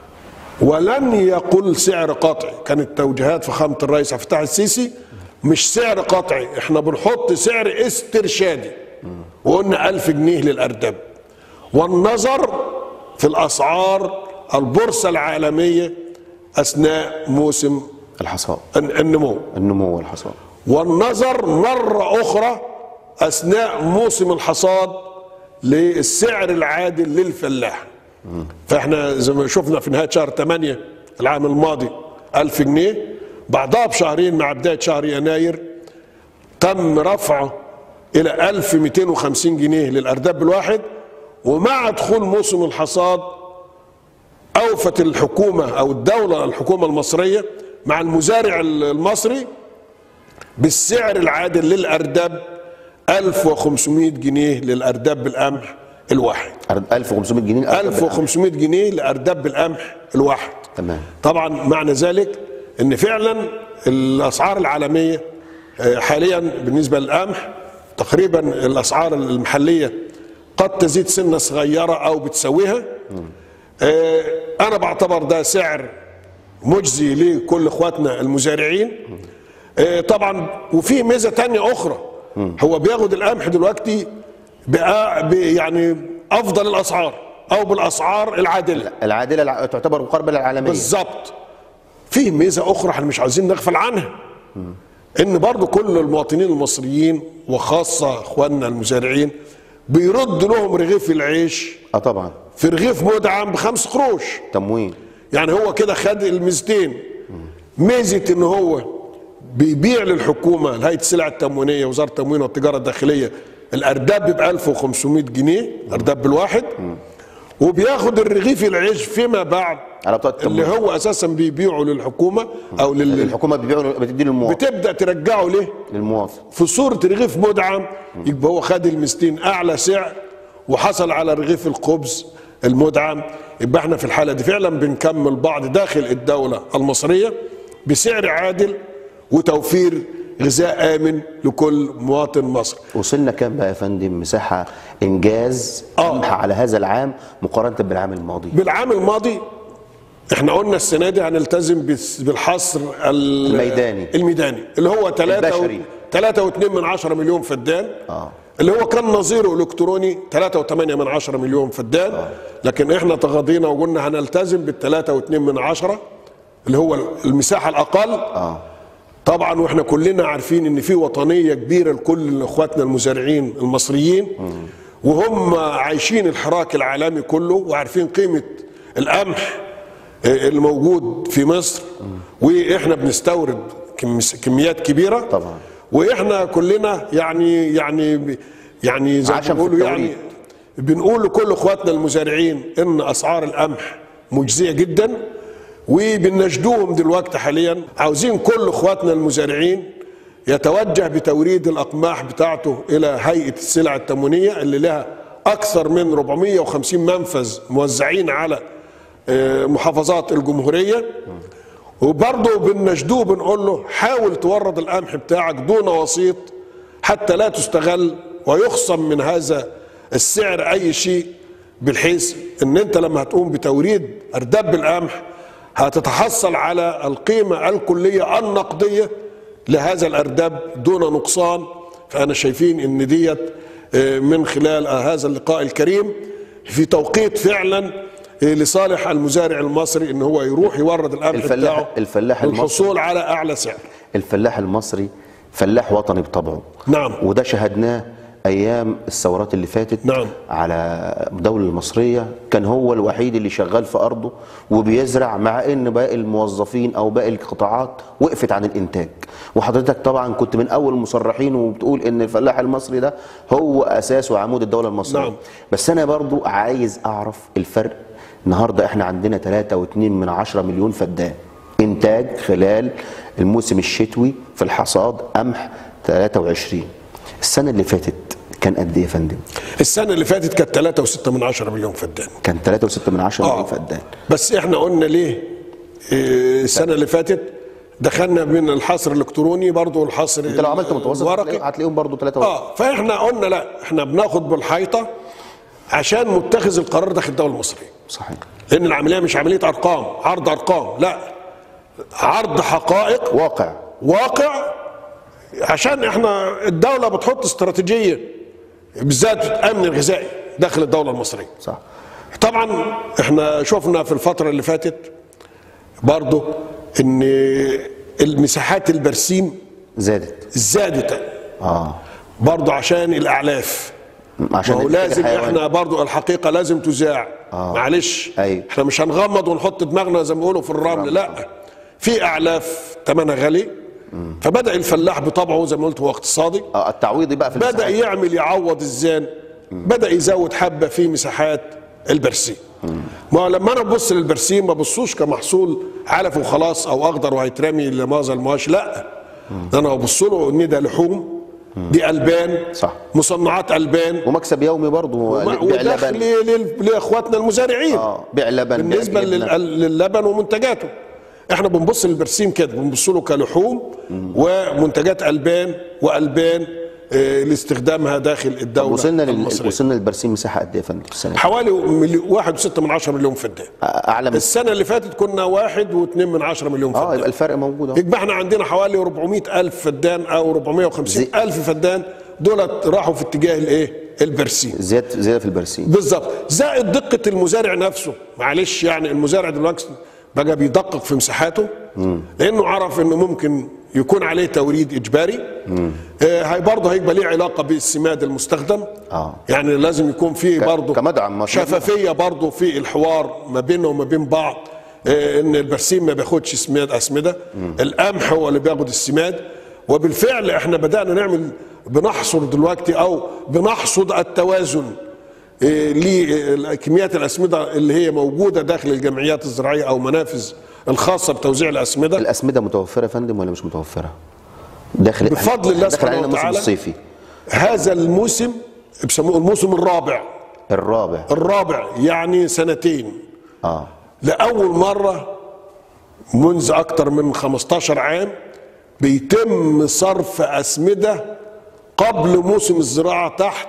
ولن يقل سعر قطعي. كانت توجيهات فخامه الرئيس عبد الفتاح السيسي مش سعر قطعي، احنا بنحط سعر استرشادي وقلنا ألف جنيه للارداب والنظر في الاسعار البورصه العالميه اثناء موسم الحصاد. النمو النمو والحصاد. والنظر مرة أخرى أثناء موسم الحصاد للسعر العادل للفلاح. فإحنا زي ما شفنا في نهاية شهر ثمانية العام الماضي ألف جنيه، بعدها بشهرين مع بداية شهر يناير تم رفعه إلى ألف ومئتين وخمسين جنيه للأرداب الواحد. ومع دخول موسم الحصاد أوفت الحكومة أو الدولة الحكومة المصرية مع المزارع المصري بالسعر العادل للأرداب ألف وخمسمئة جنيه للأرداب بالقمح الواحد. ألف وخمسمئة جنيه. ألف وخمسمئة جنيه لأرداب بالقمح الواحد. تمام. طبعا معنى ذلك ان فعلا الاسعار العالميه حاليا بالنسبه للقمح تقريبا الاسعار المحليه قد تزيد سنه صغيره او بتساويها. انا بعتبر ده سعر مجزي لكل اخواتنا المزارعين. طبعا وفي ميزه تانية اخرى، هو بياخد القمح دلوقتي يعني افضل الاسعار او بالاسعار العادله. العادله تعتبر مقاربه للعالميه. بالظبط. في ميزه اخرى احنا مش عايزين نغفل عنها، ان برضو كل المواطنين المصريين وخاصه اخواننا المزارعين بيرد لهم رغيف العيش اه طبعا في رغيف مدعم بخمس قروش تموين. يعني هو كده خد الميزتين، ميزه ان هو بيبيع للحكومه لهيئه السلع التموينيه وزاره التموين والتجاره الداخليه الارداب ب ألف وخمسمئة جنيه ارداب بالواحد، وبياخد الرغيف العيش فيما بعد على بطاقه اللي هو اساسا بيبيعه للحكومه او لل... الحكومه بتبيعه بتدي للمواطن، بتبدا ترجعه ليه؟ للمواطن في صوره رغيف مدعم. يبقى هو خد الميزتين اعلى سعر وحصل على رغيف الخبز المدعم. يبقى احنا في الحاله دي فعلا بنكمل بعض داخل الدوله المصريه بسعر عادل وتوفير غذاء امن لكل مواطن مصري. وصلنا كام بقى يا فندم مساحه انجاز قمح على هذا العام مقارنه بالعام الماضي؟ بالعام الماضي احنا قلنا السنه دي هنلتزم بالحصر الميداني الميداني اللي هو ثلاثة واتنين من عشرة مليون فدان، آه. اللي هو كان نظيره الكتروني ثلاثة وثمانية من عشرة مليون فدان، آه. لكن احنا تغاضينا وقلنا هنلتزم بالثلاثة واتنين من عشرة اللي هو المساحه الاقل. آه. طبعا واحنا كلنا عارفين ان في وطنيه كبيره لكل اخواتنا المزارعين المصريين، مم. وهم عايشين الحراك العالمي كله وعارفين قيمه القمح الموجود في مصر، مم. واحنا بنستورد كميات كبيره طبعا، واحنا كلنا يعني يعني يعني زي ما بيقولوا يعني بنقول لكل اخواتنا المزارعين ان اسعار القمح مجزيه جدا، وبنجدوهم دلوقتي حاليا عاوزين كل اخواتنا المزارعين يتوجه بتوريد الاقماح بتاعته الى هيئه السلع التموينيه اللي لها اكثر من أربعمائة وخمسين منفذ موزعين على محافظات الجمهوريه، وبرضه بنجدوه بنقول له حاول تورد القمح بتاعك دون وسيط حتى لا تستغل ويخصم من هذا السعر اي شيء، بحيث ان انت لما هتقوم بتوريد ارداب القمح هتتحصل على القيمه الكليه النقديه لهذا الارداب دون نقصان. فانا شايفين ان ديت من خلال هذا اللقاء الكريم في توقيت فعلا لصالح المزارع المصري ان هو يروح يورد القمح بتاعه الفلاح للحصول على اعلى سعر. الفلاح المصري فلاح وطني بطبعه. نعم. وده شهدناه ايام الثورات اللي فاتت. نعم. على الدوله المصريه كان هو الوحيد اللي شغال في ارضه وبيزرع، مع ان باقي الموظفين او باقي القطاعات وقفت عن الانتاج. وحضرتك طبعا كنت من اول المصرحين وبتقول ان الفلاح المصري ده هو اساس وعمود الدوله المصريه. نعم. بس انا برضو عايز اعرف الفرق. النهارده احنا عندنا ثلاثة واتنين من عشرة مليون فدان انتاج خلال الموسم الشتوي في الحصاد قمح ثلاثة وعشرين. السنه اللي فاتت كان قد ايه يا فندم؟ السنه اللي فاتت كانت ثلاثة وستة من عشرة مليون فدان. كان ثلاثة وستة من عشرة آه. مليون فدان. بس احنا قلنا ليه إيه السنه اللي فاتت دخلنا من الحصر الالكتروني برضه الحصر انت لو عملت متوسط هتلاقيهم برضه ثلاثة اه فاحنا قلنا لا احنا بناخد بالحيطه عشان متخذ القرار داخل الدوله المصريه. صحيح. لان العمليه مش عمليه ارقام، عرض ارقام، لا، عرض حقائق، واقع واقع، عشان احنا الدوله بتحط استراتيجيه بالذات في الامن الغذائي داخل الدوله المصريه. صح. طبعا احنا شفنا في الفتره اللي فاتت برضه ان المساحات البرسيم زادت زادت اه برضه عشان الاعلاف. عشان ما هو لازم احنا برضو الحقيقه لازم تذاع. آه. معلش. أيوه. احنا مش هنغمض ونحط دماغنا زي ما بيقولوا في الرمل، لا، في اعلاف ثمنها غالي. مم. فبدا الفلاح بطبعه زي ما قلت هو اقتصادي. اه التعويضي بقى في بدا المساحات. يعمل يعوض الزان. مم. بدا يزود حبه في مساحات البرسيم. ما لما انا ببص للبرسيم ما ببصوش كمحصول علف وخلاص او اخضر وهيترمي لماذا المواشي، لا، ده انا ببص له ان ده لحوم، دي البان، صح، مصنعات البان ومكسب يومي برضه، ودخل لاخواتنا المزارعين. اه بيع لبن بالنسبه للبن ومنتجاته. احنا بنبص للبرسيم كده، بنبص له كلحوم ومنتجات البان والبان آه لاستخدامها داخل الدوله. وصلنا المصريه. وصلنا للبرسيم مساحه قد ايه يا فندم السنه؟ حوالي واحد وستة من عشرة مليون فدان. اعلى من السنه اللي فاتت كنا واحد واثنين من عشرة مليون فدان. اه يبقى الفرق موجود اهو. يبقى احنا عندنا حوالي أربعمائة ألف فدان او أربعمائة وخمسين ألف فدان دولت راحوا في اتجاه الايه؟ البرسيم. زياده زياده في البرسيم بالظبط. زائد دقه المزارع نفسه، معلش يعني المزارع دلوقتي بقى بيدقق في مساحاته. مم. لانه عرف انه ممكن يكون عليه توريد اجباري. آه هي برضه هيبقى ليه علاقه بالسماد المستخدم. اه يعني لازم يكون فيه برضه كمدعم شفافيه برضه في الحوار ما بينه وما بين بعض. آه ان البرسيم ما بياخدش سماد اسمده، مم. القمح هو اللي بياخد السماد. وبالفعل احنا بدانا نعمل بنحصر دلوقتي او بنحصد التوازن آه لكميات الاسمده اللي هي موجوده داخل الجمعيات الزراعيه او منافذ الخاصه بتوزيع الاسمده. الاسمده متوفره يا فندم ولا مش متوفره؟ داخل بفضل الله سبحانه وتعالى. الصيفي هذا الموسم بسموه الموسم الرابع. الرابع الرابع يعني سنتين اه لاول مره منذ اكثر من خمستاشر عام بيتم صرف اسمده قبل موسم الزراعه تحت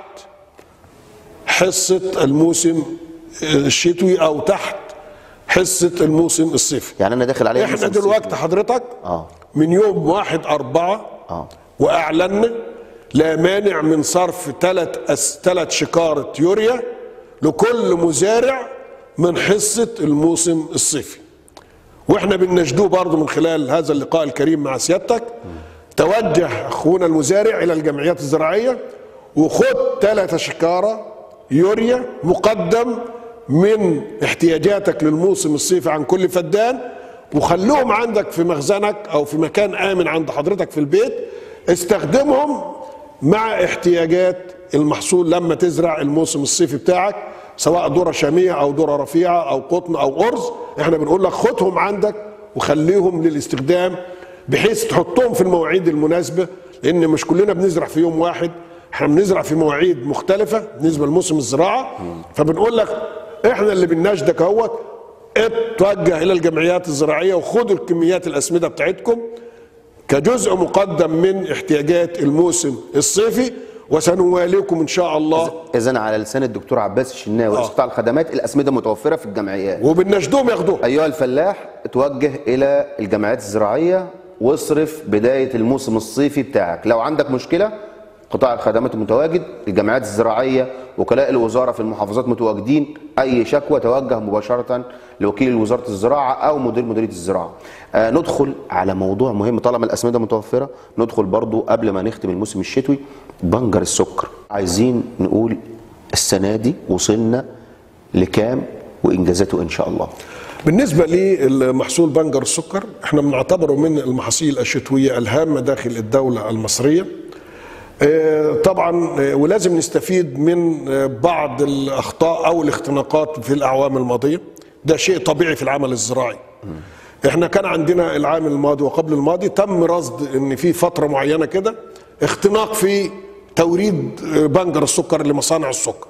حصه الموسم الشتوي او تحت حصه الموسم الصيفي. يعني انا داخل عليه احنا دلوقتي حضرتك اه من يوم واحد أربعة اه واعلنا لا مانع من صرف ثلاث ثلاث شكاره يوريا لكل مزارع من حصه الموسم الصيفي. واحنا بنناشدوه برضه من خلال هذا اللقاء الكريم مع سيادتك، توجه اخونا المزارع الى الجمعيات الزراعيه وخد ثلاثة شكاره يوريا مقدم من احتياجاتك للموسم الصيفي عن كل فدان، وخلوهم عندك في مخزنك او في مكان امن عند حضرتك في البيت، استخدمهم مع احتياجات المحصول لما تزرع الموسم الصيفي بتاعك، سواء ذره شاميه او ذره رفيعه او قطن او ارز. احنا بنقول لك خدهم عندك وخليهم للاستخدام بحيث تحطهم في المواعيد المناسبه، لان مش كلنا بنزرع في يوم واحد، احنا بنزرع في مواعيد مختلفه بالنسبه لموسم الزراعه. فبنقول لك احنا اللي بنناشدك اهوت، اتوجه الى الجمعيات الزراعيه وخدوا الكميات الاسمده بتاعتكم كجزء مقدم من احتياجات الموسم الصيفي، وسنواليكم ان شاء الله. اذا على لسان الدكتور عباس الشناوي رئيس قطاع الخدمات، الاسمده متوفره في الجمعيات وبنشدهم ياخدوها. ايها الفلاح اتوجه الى الجمعيات الزراعيه واصرف بدايه الموسم الصيفي بتاعك. لو عندك مشكله قطاع الخدمات متواجد، الجمعيات الزراعيه وكلاء الوزاره في المحافظات متواجدين، اي شكوى توجه مباشره لوكيل وزاره الزراعه او مدير مديريه الزراعه. آه ندخل على موضوع مهم، طالما الاسمده متوفره ندخل برضو قبل ما نختم الموسم الشتوي بنجر السكر. عايزين نقول السنه دي وصلنا لكام وانجازاته ان شاء الله. بالنسبه لمحصول بنجر السكر احنا بنعتبره من المحاصيل الشتويه الهامه داخل الدوله المصريه. طبعا ولازم نستفيد من بعض الاخطاء او الاختناقات في الاعوام الماضيه، ده شيء طبيعي في العمل الزراعي. احنا كان عندنا العام الماضي وقبل الماضي تم رصد ان في فتره معينه كده اختناق في توريد بنجر السكر لمصانع السكر.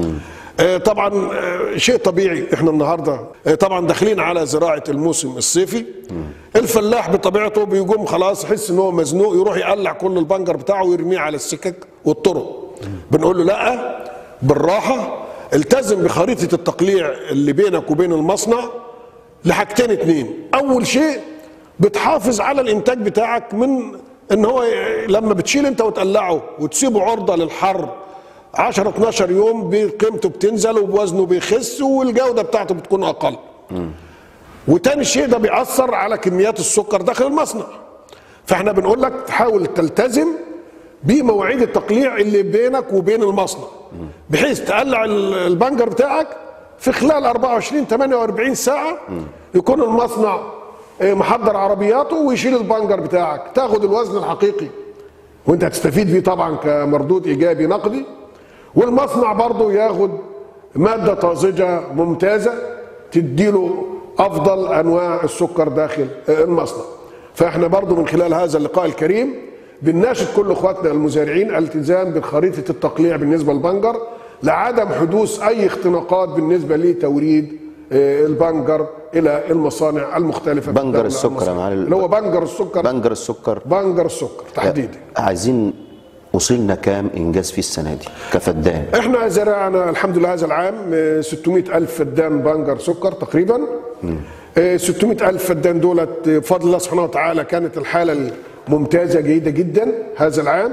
طبعا شيء طبيعي. احنا النهارده طبعا داخلين على زراعه الموسم الصيفي. الفلاح بطبيعته بيقوم خلاص يحس ان هو مزنوق، يروح يقلع كل البنجر بتاعه ويرميه على السكك والطرق. بنقول له لا، بالراحه، التزم بخريطه التقليع اللي بينك وبين المصنع لحاجتين اتنين. اول شيء بتحافظ على الانتاج بتاعك من ان هو لما بتشيل انت وتقلعه وتسيبه عرضه للحر عشرة اتناشر يوم بقيمته بتنزل وبوزنه بيخس والجوده بتاعته بتكون اقل. وتاني شيء ده بيأثر على كميات السكر داخل المصنع. فاحنا بنقول لك تحاول تلتزم بمواعيد التقليع اللي بينك وبين المصنع، بحيث تقلع البنجر بتاعك في خلال أربعة وعشرين تمنية وأربعين ساعه يكون المصنع محضر عربياته ويشيل البنجر بتاعك، تاخد الوزن الحقيقي وانت هتستفيد بيه طبعا كمردود ايجابي نقدي، والمصنع برضه ياخد ماده طازجه ممتازه تديله افضل انواع السكر داخل المصنع. فاحنا برضه من خلال هذا اللقاء الكريم بنناشد كل اخواتنا المزارعين الالتزام بخريطه التقليع بالنسبه للبنجر لعدم حدوث اي اختناقات بالنسبه لتوريد البنجر الى المصانع المختلفه. بنجر السكر يا معلم، اللي هو بنجر السكر بنجر السكر بنجر السكر تحديدا. عايزين وصلنا كام انجاز فيه السنه دي كفدان؟ احنا زرعنا الحمد لله هذا العام ستمائة ألف فدان بنجر سكر تقريبا. ستمائة ألف فدان دولت بفضل الله سبحانه وتعالى كانت الحاله الممتازه جيده جدا هذا العام.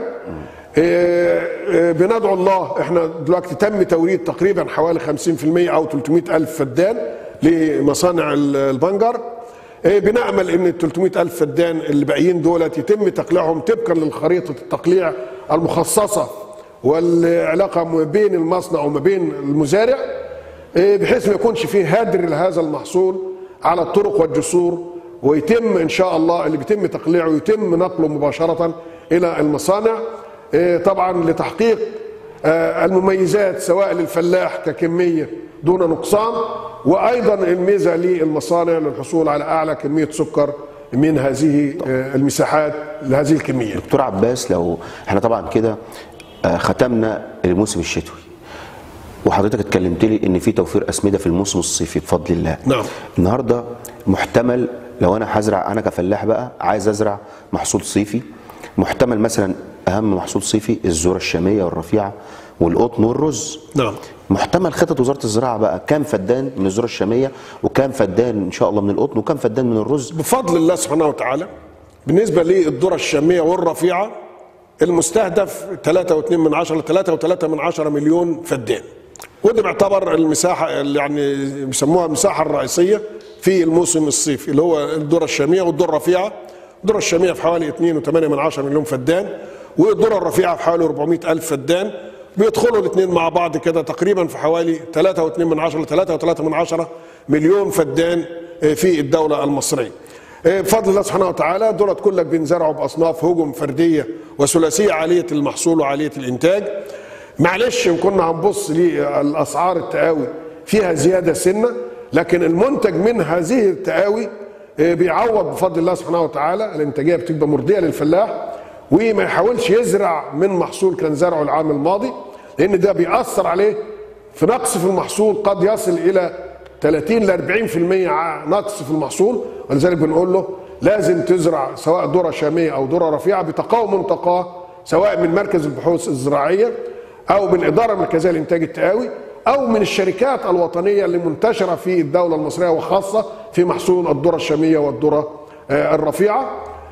بندعو الله، احنا دلوقتي تم توريد تقريبا حوالي خمسين بالمئة او ثلاثمائة ألف فدان لمصانع البنجر. بنأمل ان ال ثلاثمائة ألف فدان اللي باقيين دولت يتم تقليعهم طبقا للخريطه التقليع المخصصه والعلاقه ما بين المصنع وما بين المزارع، بحيث ما يكونش فيه هدر لهذا المحصول على الطرق والجسور، ويتم ان شاء الله اللي بيتم تقليعه يتم نقله مباشره الى المصانع، طبعا لتحقيق المميزات سواء للفلاح ككميه دون نقصان، وايضا الميزه للمصانع للحصول على اعلى كميه سكر من هذه المساحات لهذه الكميه. دكتور عباس، لو احنا طبعا كده ختمنا الموسم الشتوي، وحضرتك اتكلمت لي ان في توفير اسمده في الموسم الصيفي بفضل الله. نعم. النهارده محتمل لو انا هزرع، انا كفلاح بقى عايز ازرع محصول صيفي، محتمل مثلا اهم محصول صيفي الذره الشاميه والرفيعه والقطن والرز. نعم. محتمل خطط وزاره الزراعه بقى كام فدان من الذره الشاميه، وكام فدان ان شاء الله من القطن، وكام فدان من الرز؟ بفضل الله سبحانه وتعالى بالنسبه للذره الشاميه والرفيعه المستهدف ثلاثة فاصلة اثنين من عشرة ل ثلاثة فاصلة ثلاثة من عشرة مليون فدان، وده بيعتبر المساحه اللي يعني بيسموها المساحه الرئيسيه في الموسم الصيفي، اللي هو الذره الشاميه والذره الرفيعه. الذره الشاميه في حوالي اثنين فاصلة ثمانية من عشرة مليون فدان، والذره الرفيعه في حوالي أربعمائة ألف فدان. بيدخلوا الاثنين مع بعض كده تقريبا في حوالي ثلاثة فاصلة اثنين من عشرة ل ثلاثة فاصلة ثلاثة من عشرة مليون فدان في الدوله المصريه. بفضل الله سبحانه وتعالى دولت كلك بينزرعوا باصناف هجم فرديه وثلاثيه عاليه المحصول وعاليه الانتاج. معلش ان كنا هنبص للاسعار التقاوي فيها زياده سنه، لكن المنتج من هذه التقاوي بيعوض بفضل الله سبحانه وتعالى. الانتاجيه بتبقى مرضيه للفلاح، وما يحاولش يزرع من محصول كان زرعه العام الماضي، لان ده بيأثر عليه في نقص في المحصول قد يصل الى ثلاثين ل أربعين بالمئة نقص في المحصول. ولذلك بنقول له لازم تزرع سواء ذره شاميه او ذره رفيعه بتقاوى منتقاه، سواء من مركز البحوث الزراعيه او من الاداره المركزيه لانتاج التقاوي او من الشركات الوطنيه اللي منتشره في الدوله المصريه وخاصه في محصول الذره الشاميه والذره الرفيعه.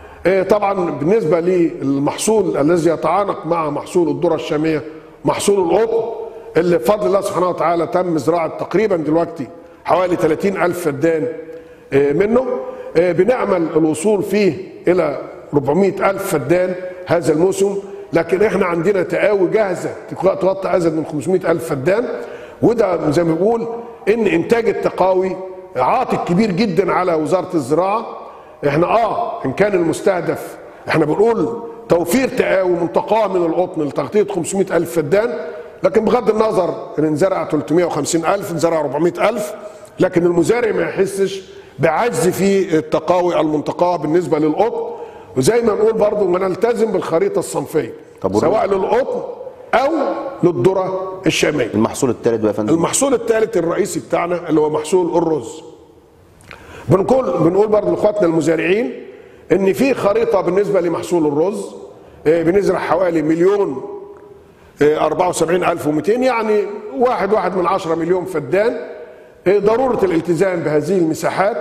طبعا بالنسبه للمحصول الذي يتعانق مع محصول الذره الشاميه محصول القطن، اللي بفضل الله سبحانه وتعالى تم زراعه تقريبا دلوقتي حوالي ثلاثين ألف فدان منه. بنأمل الوصول فيه الى أربعمائة ألف فدان هذا الموسم، لكن احنا عندنا تقاوي جاهزه تغطي ازيد من خمسمائة ألف فدان. وده زي ما بيقول ان انتاج التقاوي عاتق كبير جدا على وزاره الزراعه. احنا اه ان كان المستهدف احنا بنقول توفير تقاوي منتقاه من القطن لتغطيه خمسمائة ألف فدان، لكن بغض النظر ان انزرع ثلاثمائة وخمسين ألف انزرع أربعمائة ألف، لكن المزارع ما يحسش بعجز في التقاوي المنتقاه بالنسبه للقطن. وزي ما نقول برضه ما نلتزم بالخريطه الصنفيه سواء للقطن او للذره الشاميه. المحصول الثالث بقى يا فندم؟ المحصول الثالث الرئيسي بتاعنا اللي هو محصول الرز. بنقول بنقول برضه لاخواتنا المزارعين ان في خريطه بالنسبه لمحصول الرز. بنزرع حوالي مليون أربعة وسبعين ألف ومئتين، يعني واحد واحد من عشرة مليون فدان. ضروره الالتزام بهذه المساحات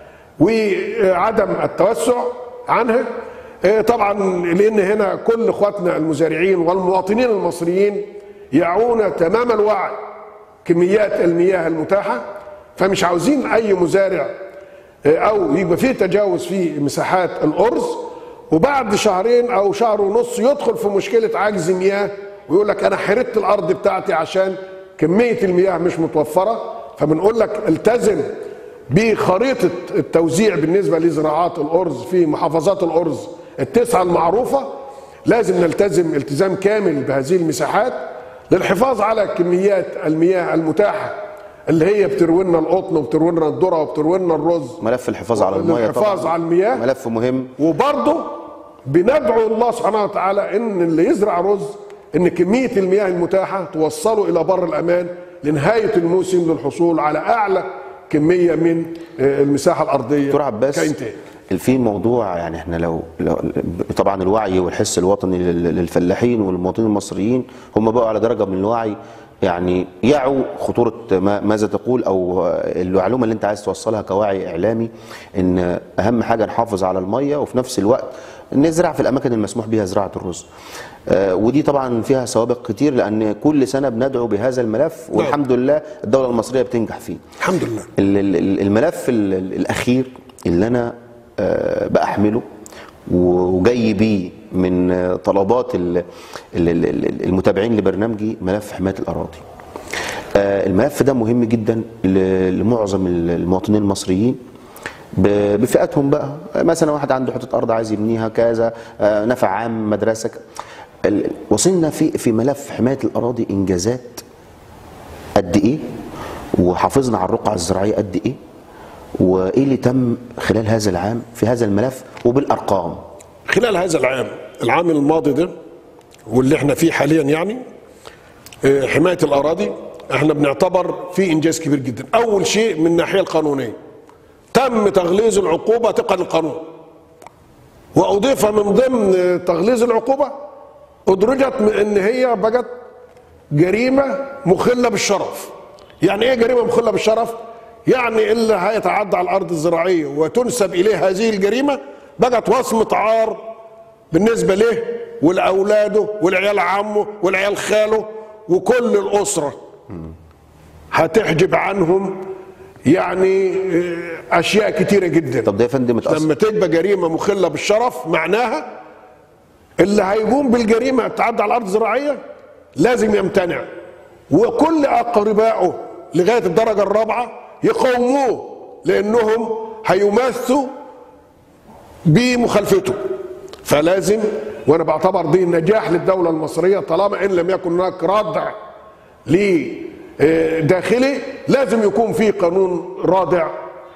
وعدم التوسع عنها طبعا، لان هنا كل اخواتنا المزارعين والمواطنين المصريين يعون تمام الوعي كميات المياه المتاحه، فمش عاوزين اي مزارع او يبقى فيه تجاوز في مساحات الارز وبعد شهرين او شهر ونص يدخل في مشكله عجز مياه ويقول لك انا حرقت الارض بتاعتي عشان كميه المياه مش متوفره. فبنقول لك التزم بخريطه التوزيع بالنسبه لزراعات الارز في محافظات الارز التسعه المعروفه. لازم نلتزم التزام كامل بهذه المساحات للحفاظ على كميات المياه المتاحه اللي هي بتروي لنا القطن وبتروي لنا الذره وبتروي لنا الرز. ملف الحفاظ على المياه طبعا، الحفاظ على المياه ملف مهم. وبرضه بندعو الله سبحانه وتعالى ان اللي يزرع رز ان كميه المياه المتاحه توصله الى بر الامان لنهايه الموسم للحصول على اعلى كميه من المساحه الارضيه. دكتور عباس، كإنتاج. في موضوع يعني احنا لو, لو طبعا الوعي والحس الوطني للفلاحين والمواطنين المصريين هم بقوا على درجه من الوعي يعني يعوا خطوره ما ماذا تقول او المعلومه اللي انت عايز توصلها كوعي اعلامي، ان اهم حاجه نحافظ على الميه وفي نفس الوقت نزرع في الاماكن المسموح بها زراعه الرز. آه ودي طبعا فيها سوابق كتير لان كل سنه بندعو بهذا الملف والحمد لله الدوله المصريه بتنجح فيه. الحمد لله. الملف الاخير اللي انا آه بأحمله وجاي بيه من طلبات المتابعين لبرنامجي ملف حماية الأراضي. الملف ده مهم جدا لمعظم المواطنين المصريين بفئاتهم بقى، مثلا واحد عنده حتة أرض عايز يبنيها كذا، نفع عام، مدرسة. وصلنا في في ملف حماية الأراضي إنجازات قد إيه، وحافظنا على الرقعة الزراعية قد إيه، وايه اللي تم خلال هذا العام في هذا الملف وبالارقام. خلال هذا العام العام الماضي ده واللي احنا فيه حاليا يعني حمايه الاراضي احنا بنعتبر في انجاز كبير جدا. اول شيء من الناحيه القانونيه تم تغليظ العقوبه طبقا للقانون، واضيف من ضمن تغليظ العقوبه ادرجت ان هي بقت جريمه مخله بالشرف. يعني ايه جريمه مخله بالشرف؟ يعني اللي هيتعدى على الارض الزراعيه وتنسب اليه هذه الجريمه بقت وصمه عار بالنسبه له ولاولاده والعيال عمه والعيال خاله وكل الاسره. هتحجب عنهم يعني اشياء كتيره جدا. طب ده يا فندم متأثر. لما تبقى جريمه مخله بالشرف معناها اللي هيقوم بالجريمه تعدى على الارض الزراعيه لازم يمتنع، وكل اقربائه لغايه الدرجه الرابعه يقاوموه لانهم هيماثلوا بمخالفته. فلازم، وانا بعتبر دي نجاح للدوله المصريه طالما ان لم يكن هناك رادع لداخلي، لازم يكون في قانون رادع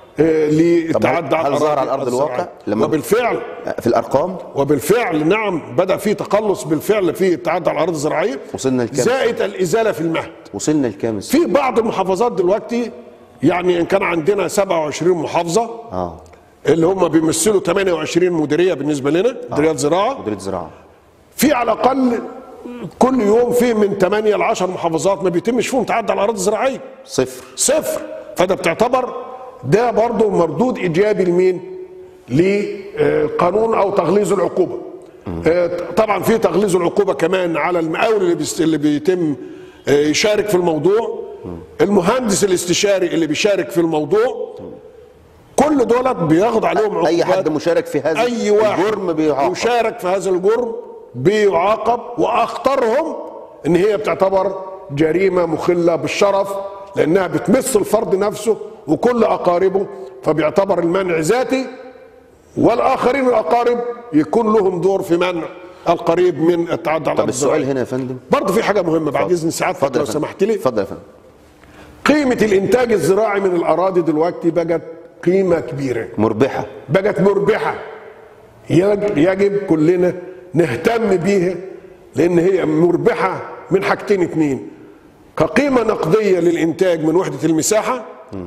للتعدي على هل ظهر على ارض الواقع؟ وبالفعل في الارقام وبالفعل نعم بدا في تقلص بالفعل في التعدي على الارض الزراعيه. وصلنا لكام؟ زائد الازاله في المهد. وصلنا لكام؟ في بعض المحافظات دلوقتي، يعني ان كان عندنا سبعة وعشرين محافظه اه اللي هم بيمثلوا ثمانية وعشرين مديريه بالنسبه لنا، مديريات زراعه. مديريه زراعه. في على الاقل كل يوم في من ثمانية ل عشرة محافظات ما بيتمش فيهم تعدي على الاراضي الزراعيه. صفر صفر. فده بتعتبر ده برضه مردود ايجابي لمين؟ لقانون او تغليظ العقوبه. طبعا في تغليظ العقوبه كمان على المقاول اللي اللي بيتم يشارك في الموضوع، المهندس الاستشاري اللي بيشارك في الموضوع، كل دولت بياخد عليهم عقوبات. اي حد مشارك في هذا اي واحد الجرم بيعاقب، يشارك في هذا الجرم بيعاقب، واخطرهم ان هي بتعتبر جريمه مخله بالشرف لانها بتمس الفرد نفسه وكل اقاربه، فبيعتبر المنع ذاتي، والاخرين الاقارب يكون لهم دور في منع القريب من التعدي على الارض. طب السؤال هنا يا فندم برضه في حاجه مهمه بعد اذن سعادتك لو سمحت لي. اتفضل يا فندم. قيمه الانتاج الزراعي من الاراضي دلوقتي بقت قيمه كبيره مربحه، بقت مربحه، يجب كلنا نهتم بيها لان هي مربحه من حاجتين اتنين: كقيمه نقديه للانتاج من وحده المساحه،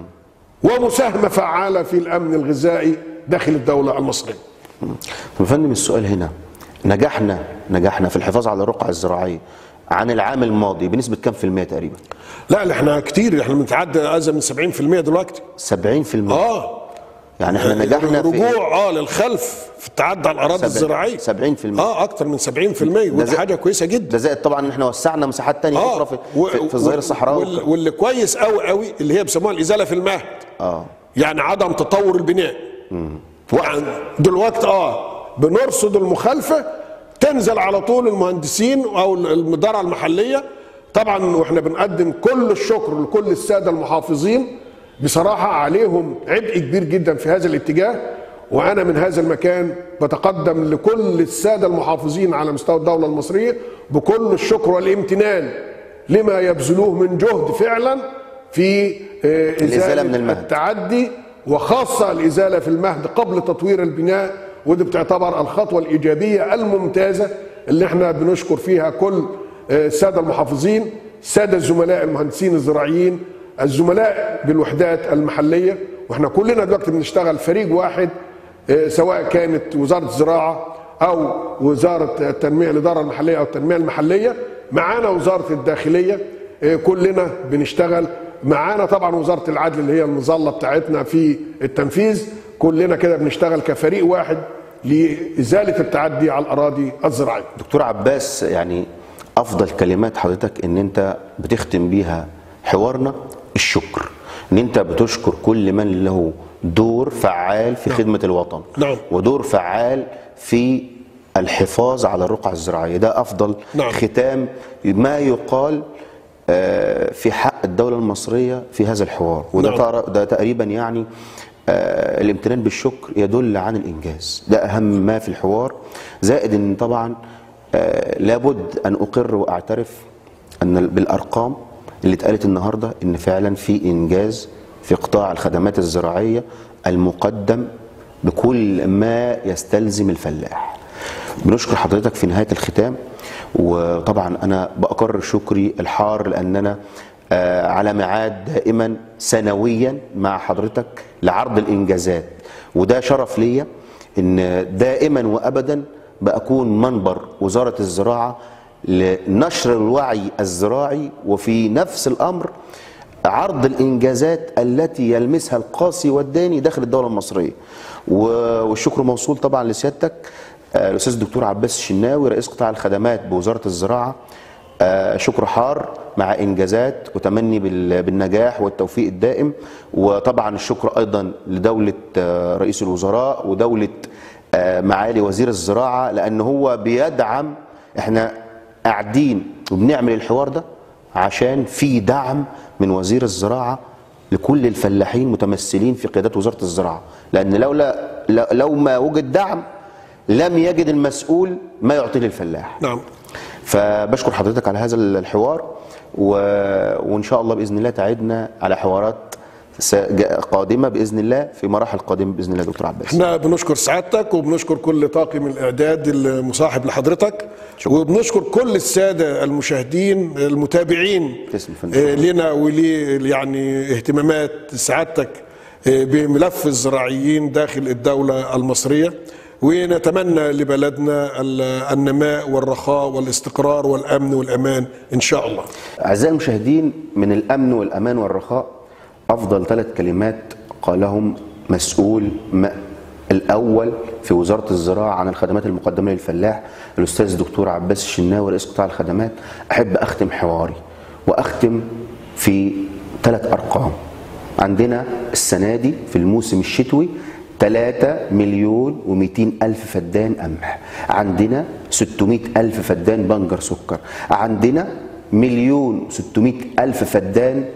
ومساهمه فعاله في الامن الغذائي داخل الدوله المصريه. يا فندم السؤال هنا، نجحنا نجحنا في الحفاظ على الرقعه الزراعيه عن العام الماضي بنسبه كام في المية تقريبا؟ لا احنا كتير، احنا بنتعدى أزيد من سبعين في المية دلوقتي. سبعين في المية اه يعني احنا نجحنا في رجوع اه للخلف في التعدي على الاراضي الزراعيه. سبعين في المية اه اكتر من سبعين في المية، ودي حاجه كويسه جدا. ده زائد طبعا ان احنا وسعنا مساحات ثانيه آه اخرى في, و... في, في الظهير الصحراوي. وال... واللي كويس قوي قوي اللي هي بيسموها الازاله في المهد. اه يعني عدم تطور البناء. امم يعني دلوقتي اه بنرصد المخالفه تنزل على طول المهندسين او الاداره المحليه. طبعا واحنا بنقدم كل الشكر لكل الساده المحافظين، بصراحه عليهم عبء كبير جدا في هذا الاتجاه، وانا من هذا المكان بتقدم لكل الساده المحافظين على مستوى الدوله المصريه بكل الشكر والامتنان لما يبذلوه من جهد فعلا في الازاله من المهد، التعدي، وخاصه الازاله في المهد قبل تطوير البناء. ودي بتعتبر الخطوه الايجابيه الممتازه اللي احنا بنشكر فيها كل الساده المحافظين، الساده الزملاء المهندسين الزراعيين، الزملاء بالوحدات المحليه. واحنا كلنا دلوقتي بنشتغل فريق واحد، سواء كانت وزاره الزراعه او وزاره التنميه الاداره المحليه او التنميه المحليه، معانا وزاره الداخليه، كلنا بنشتغل معانا طبعا وزاره العدل اللي هي المظله بتاعتنا في التنفيذ. كلنا كده بنشتغل كفريق واحد لازاله التعدي على الاراضي الزراعيه. دكتور عباس، يعني افضل كلمات حضرتك ان انت بتختم بيها حوارنا الشكر، ان انت بتشكر كل من له دور فعال في نعم. خدمه الوطن نعم. ودور فعال في الحفاظ على الرقعه الزراعيه. ده افضل نعم. ختام ما يقال في حق الدوله المصريه في هذا الحوار. وده نعم. ده تقريبا يعني آه الامتنان بالشكر يدل عن الانجاز، ده اهم ما في الحوار. زائد ان طبعا آه لابد ان اقر واعترف ان بالارقام اللي اتقالت النهارده ان فعلا في انجاز في قطاع الخدمات الزراعيه المقدم بكل ما يستلزم الفلاح. بنشكر حضرتك في نهايه الختام، وطبعا انا بأكرر شكري الحار لاننا على ميعاد دائما سنويا مع حضرتك لعرض الإنجازات، وده شرف ليا إن دائما وأبدا بأكون منبر وزارة الزراعة لنشر الوعي الزراعي، وفي نفس الأمر عرض الإنجازات التي يلمسها القاصي والداني داخل الدولة المصرية. والشكر موصول طبعا لسيادتك الأستاذ الدكتور عباس الشناوي رئيس قطاع الخدمات بوزارة الزراعة، شكر حار مع إنجازات وتمني بالنجاح والتوفيق الدائم. وطبعا الشكر أيضا لدولة رئيس الوزراء ودولة معالي وزير الزراعة، لأن هو بيدعم، احنا قاعدين وبنعمل الحوار ده عشان في دعم من وزير الزراعة لكل الفلاحين متمثلين في قيادات وزارة الزراعة، لأن لولا لو ما وجد دعم لم يجد المسؤول ما يعطيه للفلاح. نعم. فبشكر حضرتك على هذا الحوار، و... وإن شاء الله بإذن الله تعيدنا على حوارات قادمة بإذن الله في مراحل قادمة بإذن الله. دكتور عباس، احنا بنشكر سعادتك وبنشكر كل طاقم الإعداد المصاحب لحضرتك، شكرا. وبنشكر كل السادة المشاهدين المتابعين لنا ولي يعني اهتمامات سعادتك بملف الزراعيين داخل الدولة المصرية، ونتمنى لبلدنا النماء والرخاء والاستقرار والأمن والأمان إن شاء الله. أعزائي المشاهدين، من الأمن والأمان والرخاء أفضل ثلاث كلمات قالهم مسؤول الأول في وزارة الزراعة عن الخدمات المقدمة للفلاح الأستاذ الدكتور عباس الشناوي رئيس قطاع الخدمات. أحب أختم حواري وأختم في ثلاث أرقام. عندنا السنة دي في الموسم الشتوي ثلاثة مليون ومئتين ألف فدان قمح، عندنا ستمئة ألف فدان بنجر سكر، عندنا مليون وستمئة ألف فدان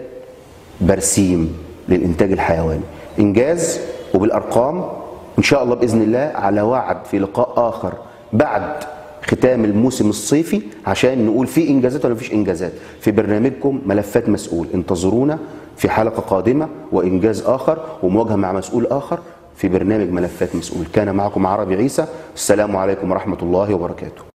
برسيم للإنتاج الحيواني. إنجاز وبالأرقام إن شاء الله بإذن الله، على وعد في لقاء آخر بعد ختام الموسم الصيفي عشان نقول في إنجازات ولا مفيش إنجازات في برنامجكم ملفات مسؤول. انتظرونا في حلقة قادمة وإنجاز آخر ومواجهة مع مسؤول آخر في برنامج ملفات مسؤول. كان معكم عربي عيسى، السلام عليكم ورحمة الله وبركاته.